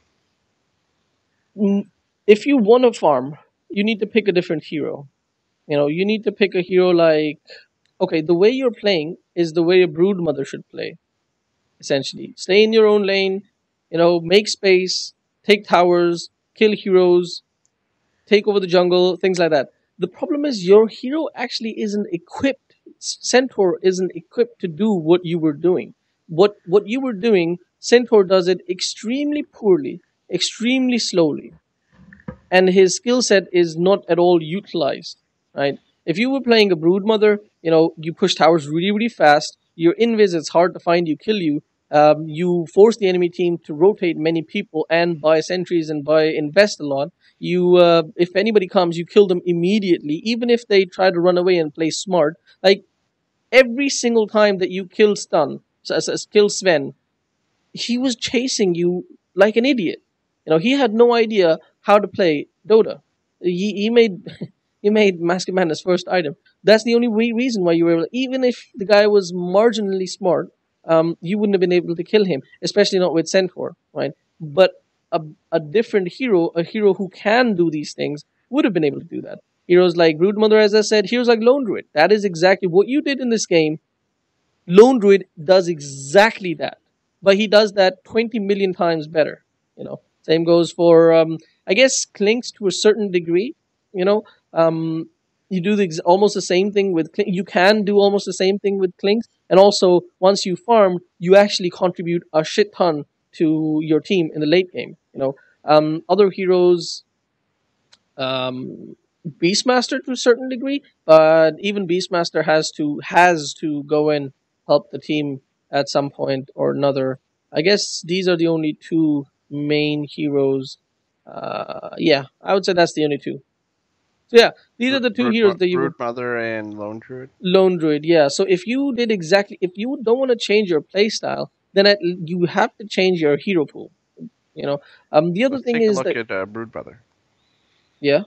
If you want to farm, you need to pick a different hero. You need to pick a hero like, okay, the way you're playing is the way a brood mother should play. Essentially, stay in your own lane. Make space, take towers, kill heroes, take over the jungle, things like that. The problem is your hero actually isn't equipped. Centaur isn't equipped to do what you were doing. What you were doing, Centaur does it extremely poorly, extremely slowly, and his skill set is not at all utilized. Right? If you were playing a broodmother, you push towers really, really fast. Your invis, it's hard to find you, kill you. You force the enemy team to rotate many people and buy sentries and invest a lot. You, if anybody comes, you kill them immediately, even if they try to run away and play smart. Like every single time that you kill Sven, he was chasing you like an idiot. He had no idea how to play Dota. He made he made Mask of Madness first item. That's the only reason why you were able. Even if the guy was marginally smart, you wouldn't have been able to kill him, especially not with Centaur, right? But a different hero, a hero who can do these things, would have been able to do that. Heroes like Broodmother, as I said, heroes like Lone Druid. That is exactly what you did in this game. Lone Druid does exactly that, but he does that 20 million times better. Same goes for I guess Clinks to a certain degree. You know, um, you do almost the same thing with you can do almost the same thing with Clinks, and also once you farm, you actually contribute a shit ton to your team in the late game. Other heroes, Beastmaster to a certain degree, but even Beastmaster has to go and help the team at some point or another. I guess these are the only two main heroes. Yeah, I would say that's the only two. So yeah, these are the two heroes that you would. Brood Mother and Lone Druid. Lone Druid, yeah. So if you don't want to change your playstyle, then you have to change your hero pool. The other Let's thing take a is look that at Brood Mother. yeah.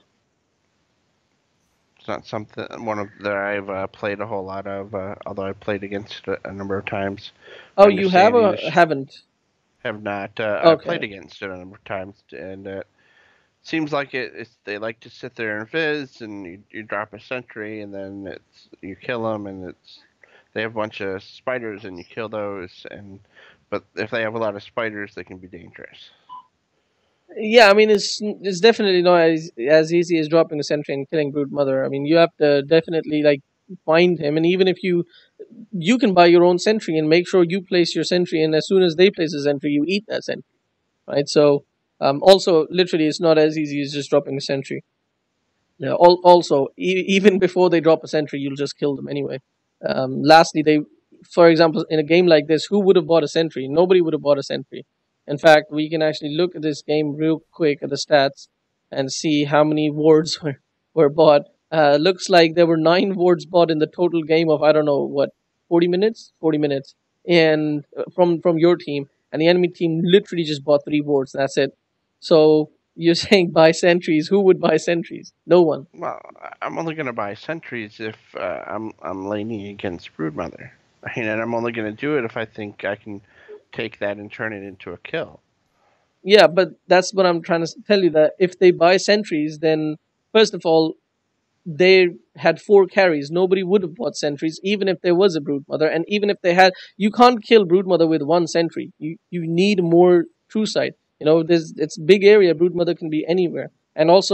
It's not something that I've played a whole lot of, although I played against it a number of times. Oh, you have Understanding or haven't? have not. I've Okay. played against it a number of times, and it seems like they like to sit there and fizz, and you drop a sentry, and then you kill them, and they have a bunch of spiders, and you kill those, but if they have a lot of spiders, they can be dangerous. Yeah, I mean it's definitely not as easy as dropping a sentry and killing Brood Mother. I mean you have to definitely like find him, and even if you can buy your own sentry and make sure you place your sentry, and as soon as they place a sentry, you eat that sentry, right? So also literally it's not as easy as just dropping a sentry. Yeah. Also, even before they drop a sentry, you'll just kill them anyway. Lastly, for example, in a game like this, who would have bought a sentry? Nobody would have bought a sentry. In fact, we can actually look at this game real quick at the stats and see how many wards were bought. Looks like there were 9 wards bought in the total game of I don't know what 40 minutes, 40 minutes, and from your team, and the enemy team literally just bought 3 wards. That's it. So you're saying buy sentries? Who would buy sentries? No one. Well, I'm only going to buy sentries if I'm laning against Broodmother. And I'm only going to do it if I think I can take that and turn it into a kill. Yeah, but that's what I'm trying to tell you, that if they buy sentries, then first of all, they had 4 carries. Nobody would have bought sentries, even if there was a Broodmother, and even if they had, you can't kill Broodmother with 1 sentry. You need more true sight. It's big area. Broodmother can be anywhere, and also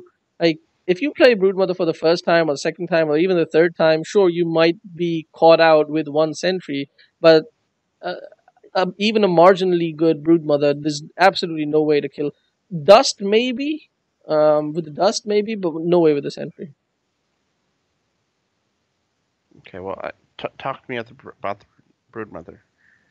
if you play Broodmother for the first time or the second time or even the third time, sure you might be caught out with 1 sentry, but uh, even a marginally good Broodmother, there's absolutely no way to kill. Dust maybe, with the dust maybe, but no way with the sentry. Okay, well, talk to me about the Broodmother.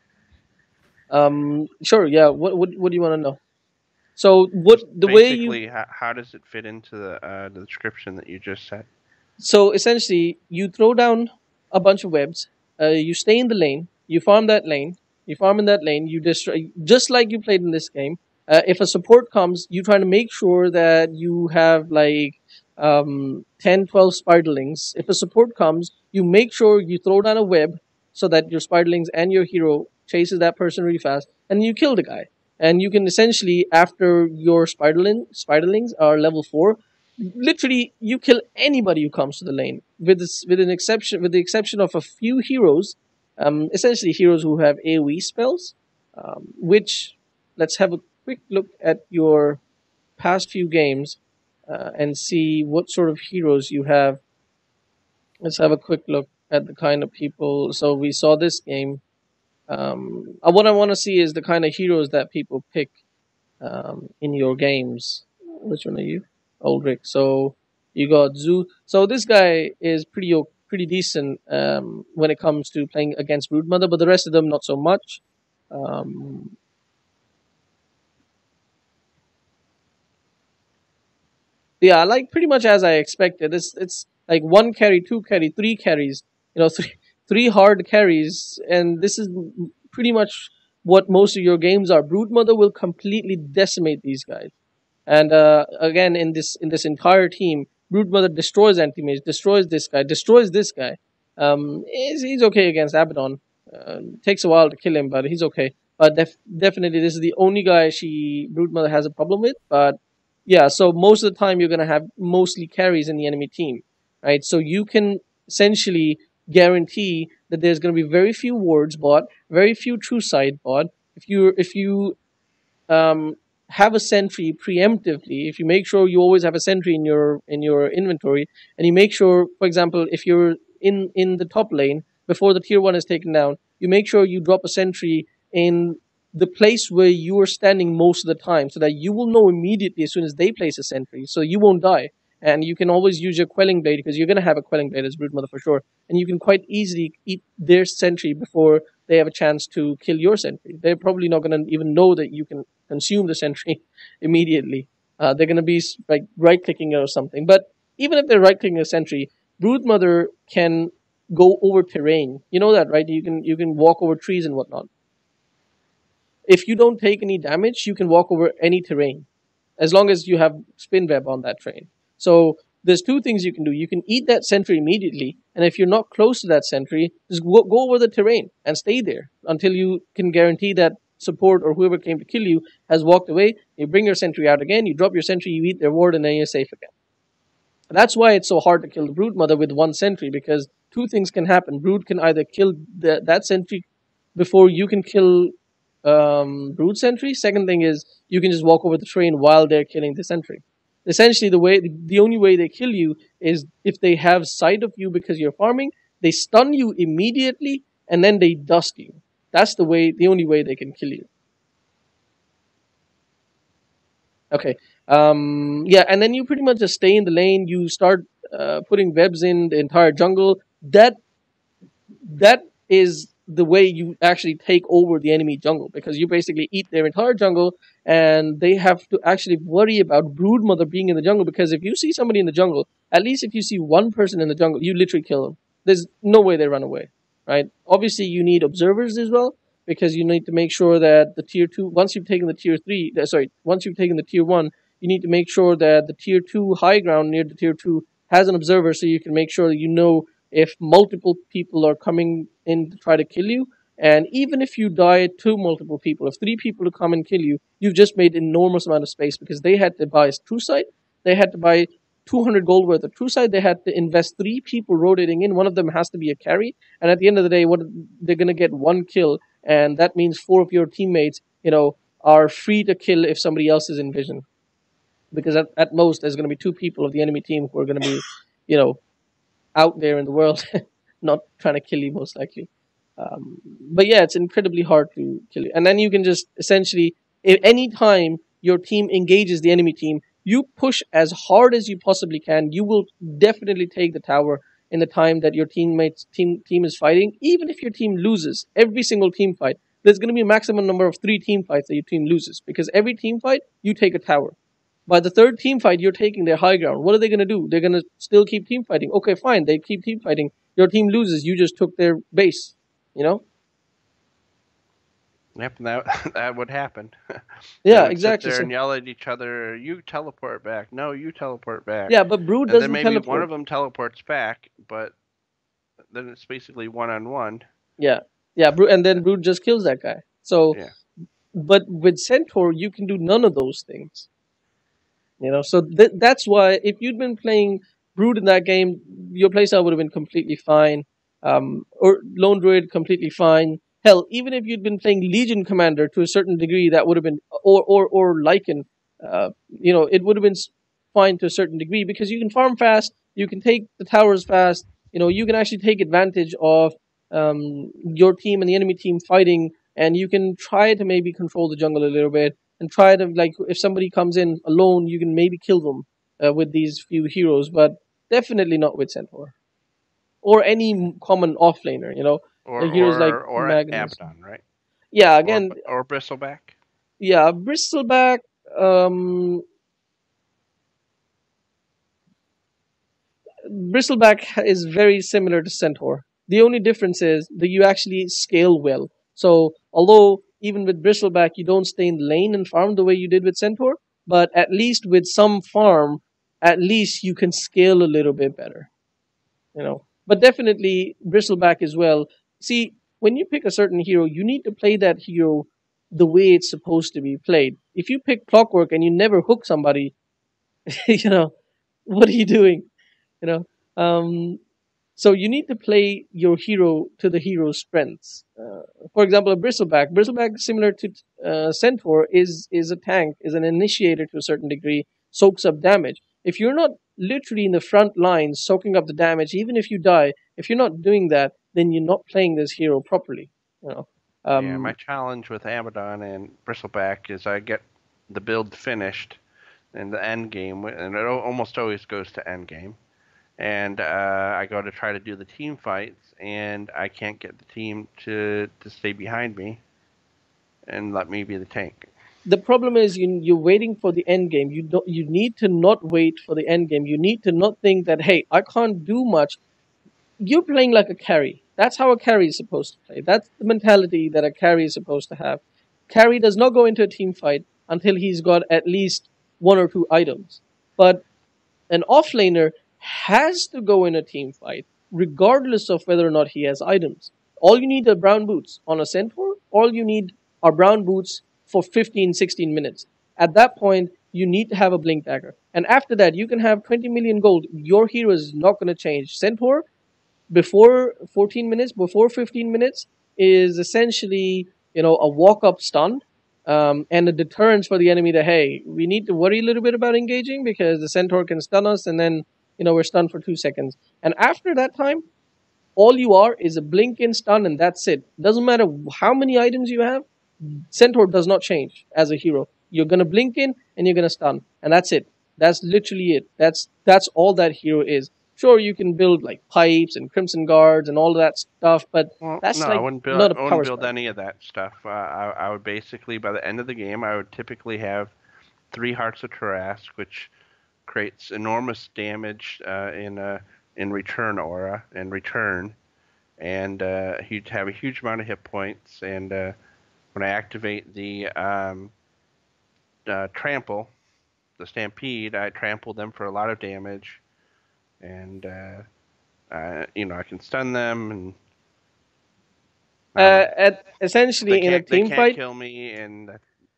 Sure, yeah. What do you want to know? So what Just the way you basically, how does it fit into the description that you just said? so essentially you throw down a bunch of webs. You stay in the lane. You farm that lane. You farm in that lane. You destroy just like you played in this game. If a support comes, you try to make sure that you have like 10, 12 spiderlings. If a support comes, you make sure you throw down a web so that your spiderlings and your hero chases that person really fast, and you kill the guy. And you can essentially, after your spiderlings are level 4, literally you kill anybody who comes to the lane, with the exception of a few heroes, essentially heroes who have AoE spells. Which let's have a quick look at your past few games and see what sort of heroes you have. Let's have a quick look at the kind of people. So we saw this game. What I want to see is the kind of heroes that people pick in your games. Which one are you? Aldrich. So you got Zoo. So this guy is pretty decent when it comes to playing against Broodmother, but the rest of them not so much. Um, yeah, like pretty much as I expected. It's like 1 carry, 2 carry, 3 carries. Three hard carries, and this is pretty much what most of your games are. Broodmother will completely decimate these guys. And again, in this entire team, Broodmother destroys anti-mage, destroys this guy, destroys this guy. He's okay against Abaddon. Takes a while to kill him, but he's okay. But definitely, this is the only guy Broodmother has a problem with. But yeah, so most of the time you're gonna have mostly carries in the enemy team, right? So you can essentially guarantee that there's gonna be very few wards bought, very few true sight bought. If you um, have a sentry preemptively, if you make sure you always have a sentry in your inventory, and you make sure, for example, if you're in the top lane before the tier 1 is taken down, you make sure you drop a sentry in the place where you are standing most of the time, so that you will know immediately as soon as they place a sentry, so you won't die. And you can always use your quelling blade, because you're going to have a quelling blade as Broodmother for sure, and you can quite easily eat their sentry before they have a chance to kill your sentry. They're probably not going to even know that you can consume the sentry immediately. They're going to be like right clicking or something. But even if they're right clicking a sentry, Broodmother can go over terrain. You know that, right? You can walk over trees and whatnot. If you don't take any damage, you can walk over any terrain, as long as you have spin web on that terrain. So there's two things you can do. You can eat that sentry immediately, and if you're not close to that sentry, just go over the terrain and stay there until you can guarantee that support or whoever came to kill you has walked away. You bring your sentry out again, you drop your sentry, you eat their ward, and then you're safe again. And that's why it's so hard to kill the Broodmother with one sentry, because two things can happen. Brood can either kill that sentry before you can kill Brood sentry. Second thing is you can just walk over the terrain while they're killing the sentry. Essentially, the only way they kill you is if they have sight of you because you're farming. They stun you immediately, and then they dust you. That's the only way they can kill you. Okay. Yeah, and then you pretty much just stay in the lane. You start putting webs in the entire jungle. That is the way you actually take over the enemy jungle, because you basically eat their entire jungle, and they have to actually worry about Broodmother being in the jungle, because if you see somebody in the jungle, at least if you see one person in the jungle, you literally kill them. There's no way they run away, right? Obviously, you need observers as well, because you need to make sure that the tier 2, once you've taken the tier 1, you need to make sure that the tier 2 high ground near the tier 2 has an observer, so you can make sure that you know if multiple people are coming in to try to kill you. And even if you die to multiple people, if 3 people to come and kill you, you've just made enormous amount of space, because they had to buy true sight, they had to buy 200 gold worth of true sight, they had to invest 3 people rotating in, one of them has to be a carry, and at the end of the day, they're going to get 1 kill, and that means 4 of your teammates, are free to kill if somebody else is in vision. Because at most, there's going to be 2 people of the enemy team who are going to be, out there in the world, not trying to kill you, most likely. But yeah, it's incredibly hard to kill you. And then you can just essentially, at any time your team engages the enemy team, you push as hard as you possibly can. You will definitely take the tower in the time that your team is fighting. Even if your team loses, every single team fight, there's going to be a maximum number of 3 team fights that your team loses, because every team fight, you take a tower. By the 3rd team fight, you're taking their high ground. What are they going to do? They're going to still keep team fighting. Okay, fine. They keep team fighting. Your team loses. You just took their base. Yep, that would happen. Yeah, They would exactly. Sit there So, and yell at each other. You teleport back. No, you teleport back. yeah, but Brood And then doesn't maybe one teleport. of them teleports back, but then it's basically one-on-one. Yeah, and then Brood just kills that guy. So, Yeah. but with Centaur, you can do none of those things. So that's why if you'd been playing Brood in that game, your playstyle would have been completely fine. Or Lone Druid, completely fine. Hell, even if you'd been playing Legion Commander to a certain degree, that would have been, or Lycan, it would have been fine to a certain degree, because you can farm fast, you can take the towers fast, you can actually take advantage of your team and the enemy team fighting, and you can try to maybe control the jungle a little bit, and try to, like, if somebody comes in alone, you can maybe kill them with these few heroes, but definitely not with Centaur. Or any common offlaner, Or heroes like or Magnus. Abaddon, right? Yeah, again, Or Bristleback. yeah, Bristleback, Bristleback is very similar to Centaur. The only difference is that you actually scale well. So, although even with Bristleback you don't stay in the lane and farm the way you did with Centaur, but at least with some farm, at least you can scale a little bit better, you know. But definitely bristleback as well. See, when you pick a certain hero, you need to play that hero the way it's supposed to be played. If you pick clockwork and you never hook somebody, you know, what are you doing? You know, so you need to play your hero to the hero's strengths. For example, a bristleback. Bristleback, similar to Centaur, is a tank, is an initiator to a certain degree, soaks up damage. If you're not literally in the front line soaking up the damage, even if you die, if you're not doing that, then you're not playing this hero properly. You know. Yeah, my challenge with Abaddon and Bristleback is I get the build finished in the end game, and it almost always goes to end game. And I go to try to do the team fights, and I can't get the team to stay behind me and let me be the tank. The problem is you're waiting for the end game. You need to not wait for the end game. You need to not think that, hey, I can't do much. You're playing like a carry. That's how a carry is supposed to play. That's the mentality that a carry is supposed to have. Carry does not go into a team fight until he's got at least one or two items. But an offlaner has to go in a team fight, regardless of whether or not he has items. All you need are brown boots on a centaur. All you need are brown boots for 15, 16 minutes. At that point, you need to have a blink dagger. And after that, you can have 20 million gold. Your hero is not going to change. Centaur, before 14 minutes, before 15 minutes, is essentially, a walk-up stun, and a deterrence for the enemy that, hey, we need to worry a little bit about engaging because the centaur can stun us, and then, we're stunned for 2 seconds. And after that time, all you are is a blink in stun, and that's it. Doesn't matter how many items you have, centaur does not change as a hero. You're going to blink in, and you're going to stun, and that's it. That's literally it. That's all that hero is. Sure, you can build like pipes and crimson guards and all that stuff, but that's no, like I wouldn't build, not a I wouldn't power build spell. any of that stuff. I would basically, by the end of the game, I would typically have 3 Hearts of Tarrasque, which creates enormous damage in return aura and return, and he'd have a huge amount of hit points. And when I activate the trample, the stampede, I trample them for a lot of damage, and I can stun them, and I don't know. Essentially in a They team can't fight, kill me, and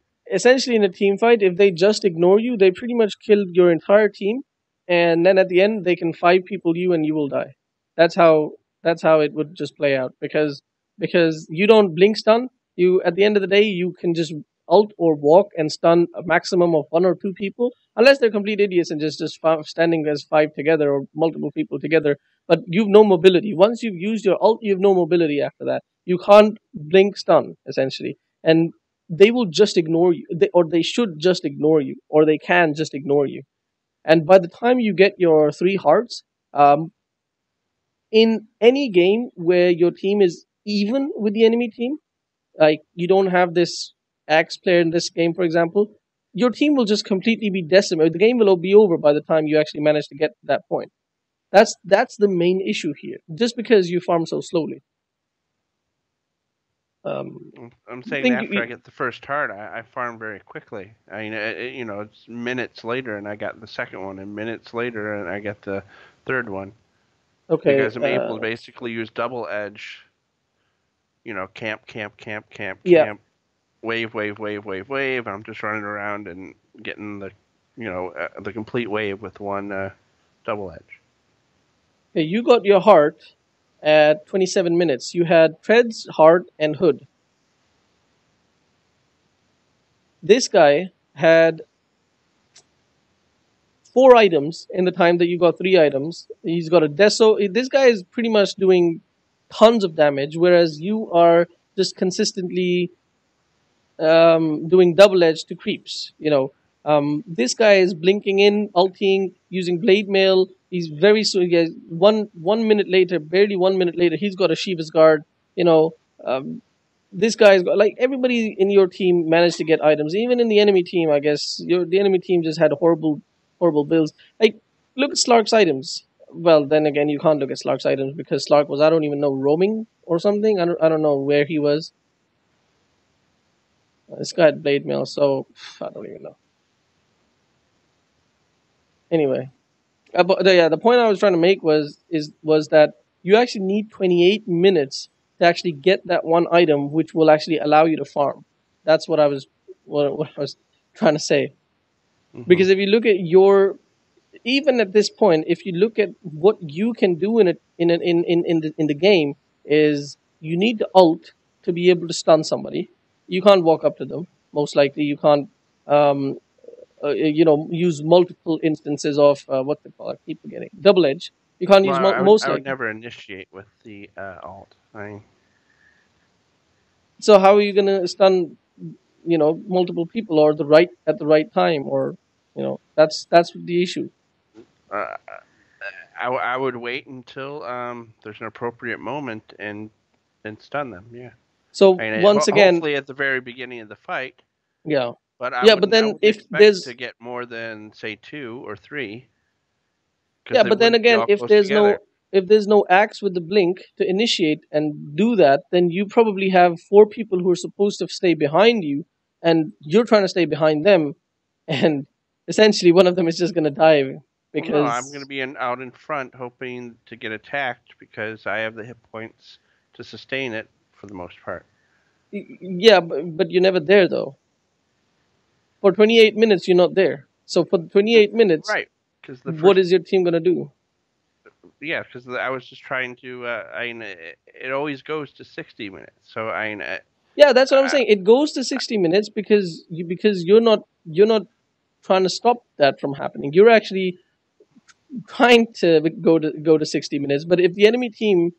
if they just ignore you, they pretty much killed your entire team, and then at the end they can 5 people you and you will die. That's how it would just play out because you don't blink stun. You At the end of the day you can just ult or walk and stun a maximum of 1 or 2 people, unless they're complete idiots and standing as 5 together or multiple people together. But you've no mobility. Once you've used your ult, you have no mobility after that. You can't blink stun essentially, and they will just ignore you, or they should just ignore you, or they can just ignore you. And by the time you get your 3 hearts, in any game where your team is even with the enemy team, like you don't have this axe player in this game, for example, your team will just completely be decimated. The game will be over by the time you actually manage to get to that point. That's the main issue here. Just because you farm so slowly. Um, I'm I saying think after I get the first heart, I farm very quickly. I mean, it's minutes later, and I got the second one, and minutes later, and I get the third one. okay. Because I'm able to basically use double edge, camp, camp, camp, camp, Yeah. camp, wave, wave, wave, wave, wave. I'm just running around and getting the complete wave with one double edge. Okay, you got your heart at 27 minutes. You had Treads, Heart, and Hood. This guy had 4 items in the time that you got 3 items. He's got a Deso. This guy is pretty much doing tons of damage, whereas you are just consistently doing double edge to creeps. This guy is blinking in, ulting, using blade mail. He's very soon. Yeah, 1 minute later, barely 1 minute later, he's got a Shiva's guard. This guy's got, like, everybody in your team managed to get items. Even in the enemy team, I guess the enemy team just had horrible builds. Like, look at Slark's items. Well, then again, you can't look at Slark's items because Slark was, I don't even know, roaming or something. I don't know where he was. This guy had blade mail, so I don't even know. Anyway, the point I was trying to make was that you actually need 28 minutes to actually get that one item, which will actually allow you to farm. That's what I was trying to say. Because if you look at even at this point, if you look at what you can do in the game, is you need to ult to be able to stun somebody. You can't walk up to them. Most likely, you can't. Use multiple instances of what they call it. I keep forgetting. Double edge. You can't use Well, most I would likely. never initiate with the alt. So how are you gonna stun, multiple people or at the right time, or that's the issue. Uh, I would wait until there's an appropriate moment and stun them. Yeah. So I mean, once again, hopefully at the very beginning of the fight. yeah, But yeah. But I then wouldn't if expect to there's get more than say 2 or 3 because yeah, they but then wouldn't be again, all close together. if there's no axe with the blink to initiate and do that, then you probably have four people who are supposed to stay behind you, and you're trying to stay behind them, and essentially one of them is just gonna die Well, no, I'm going to because be out in front hoping to get attacked because I have the hit points to sustain it for the most part. yeah, but you're never there though. For 28 minutes, you're not there. So for 28 minutes, Right. Because what is your team gonna do? yeah, because I was just trying to. It always goes to 60 minutes. So Yeah, that's what I'm saying. It goes to 60 minutes because you're not trying to stop that from happening. You're actually trying to go to 60 minutes. But if the enemy team,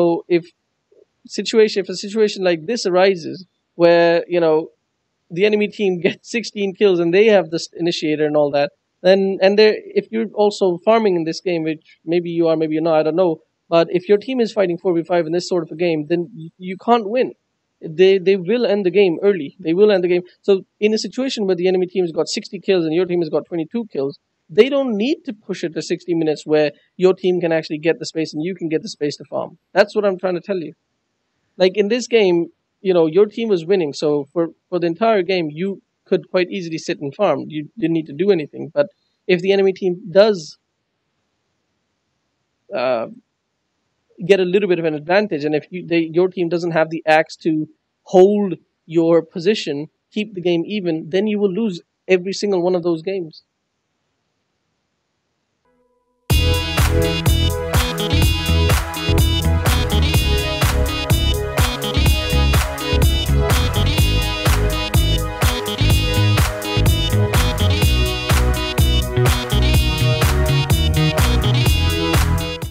if a situation like this arises where the enemy team gets 16 kills and they have this initiator and all that, then if you're also farming in this game, which maybe you are, maybe you're not, I don't know. But if your team is fighting 4v5 in this sort of a game, then you can't win. They will end the game early. They will end the game. So in a situation where the enemy team has got 60 kills and your team has got 22 kills, they don't need to push it to 60 minutes where your team can actually get the space and you can get the space to farm. That's what I'm trying to tell you. Like in this game, your team was winning, so for the entire game, you could quite easily sit and farm. You didn't need to do anything. But if the enemy team does uh, get a little bit of an advantage, and if your team doesn't have the axe to hold your position, keep the game even, then you will lose every single one of those games.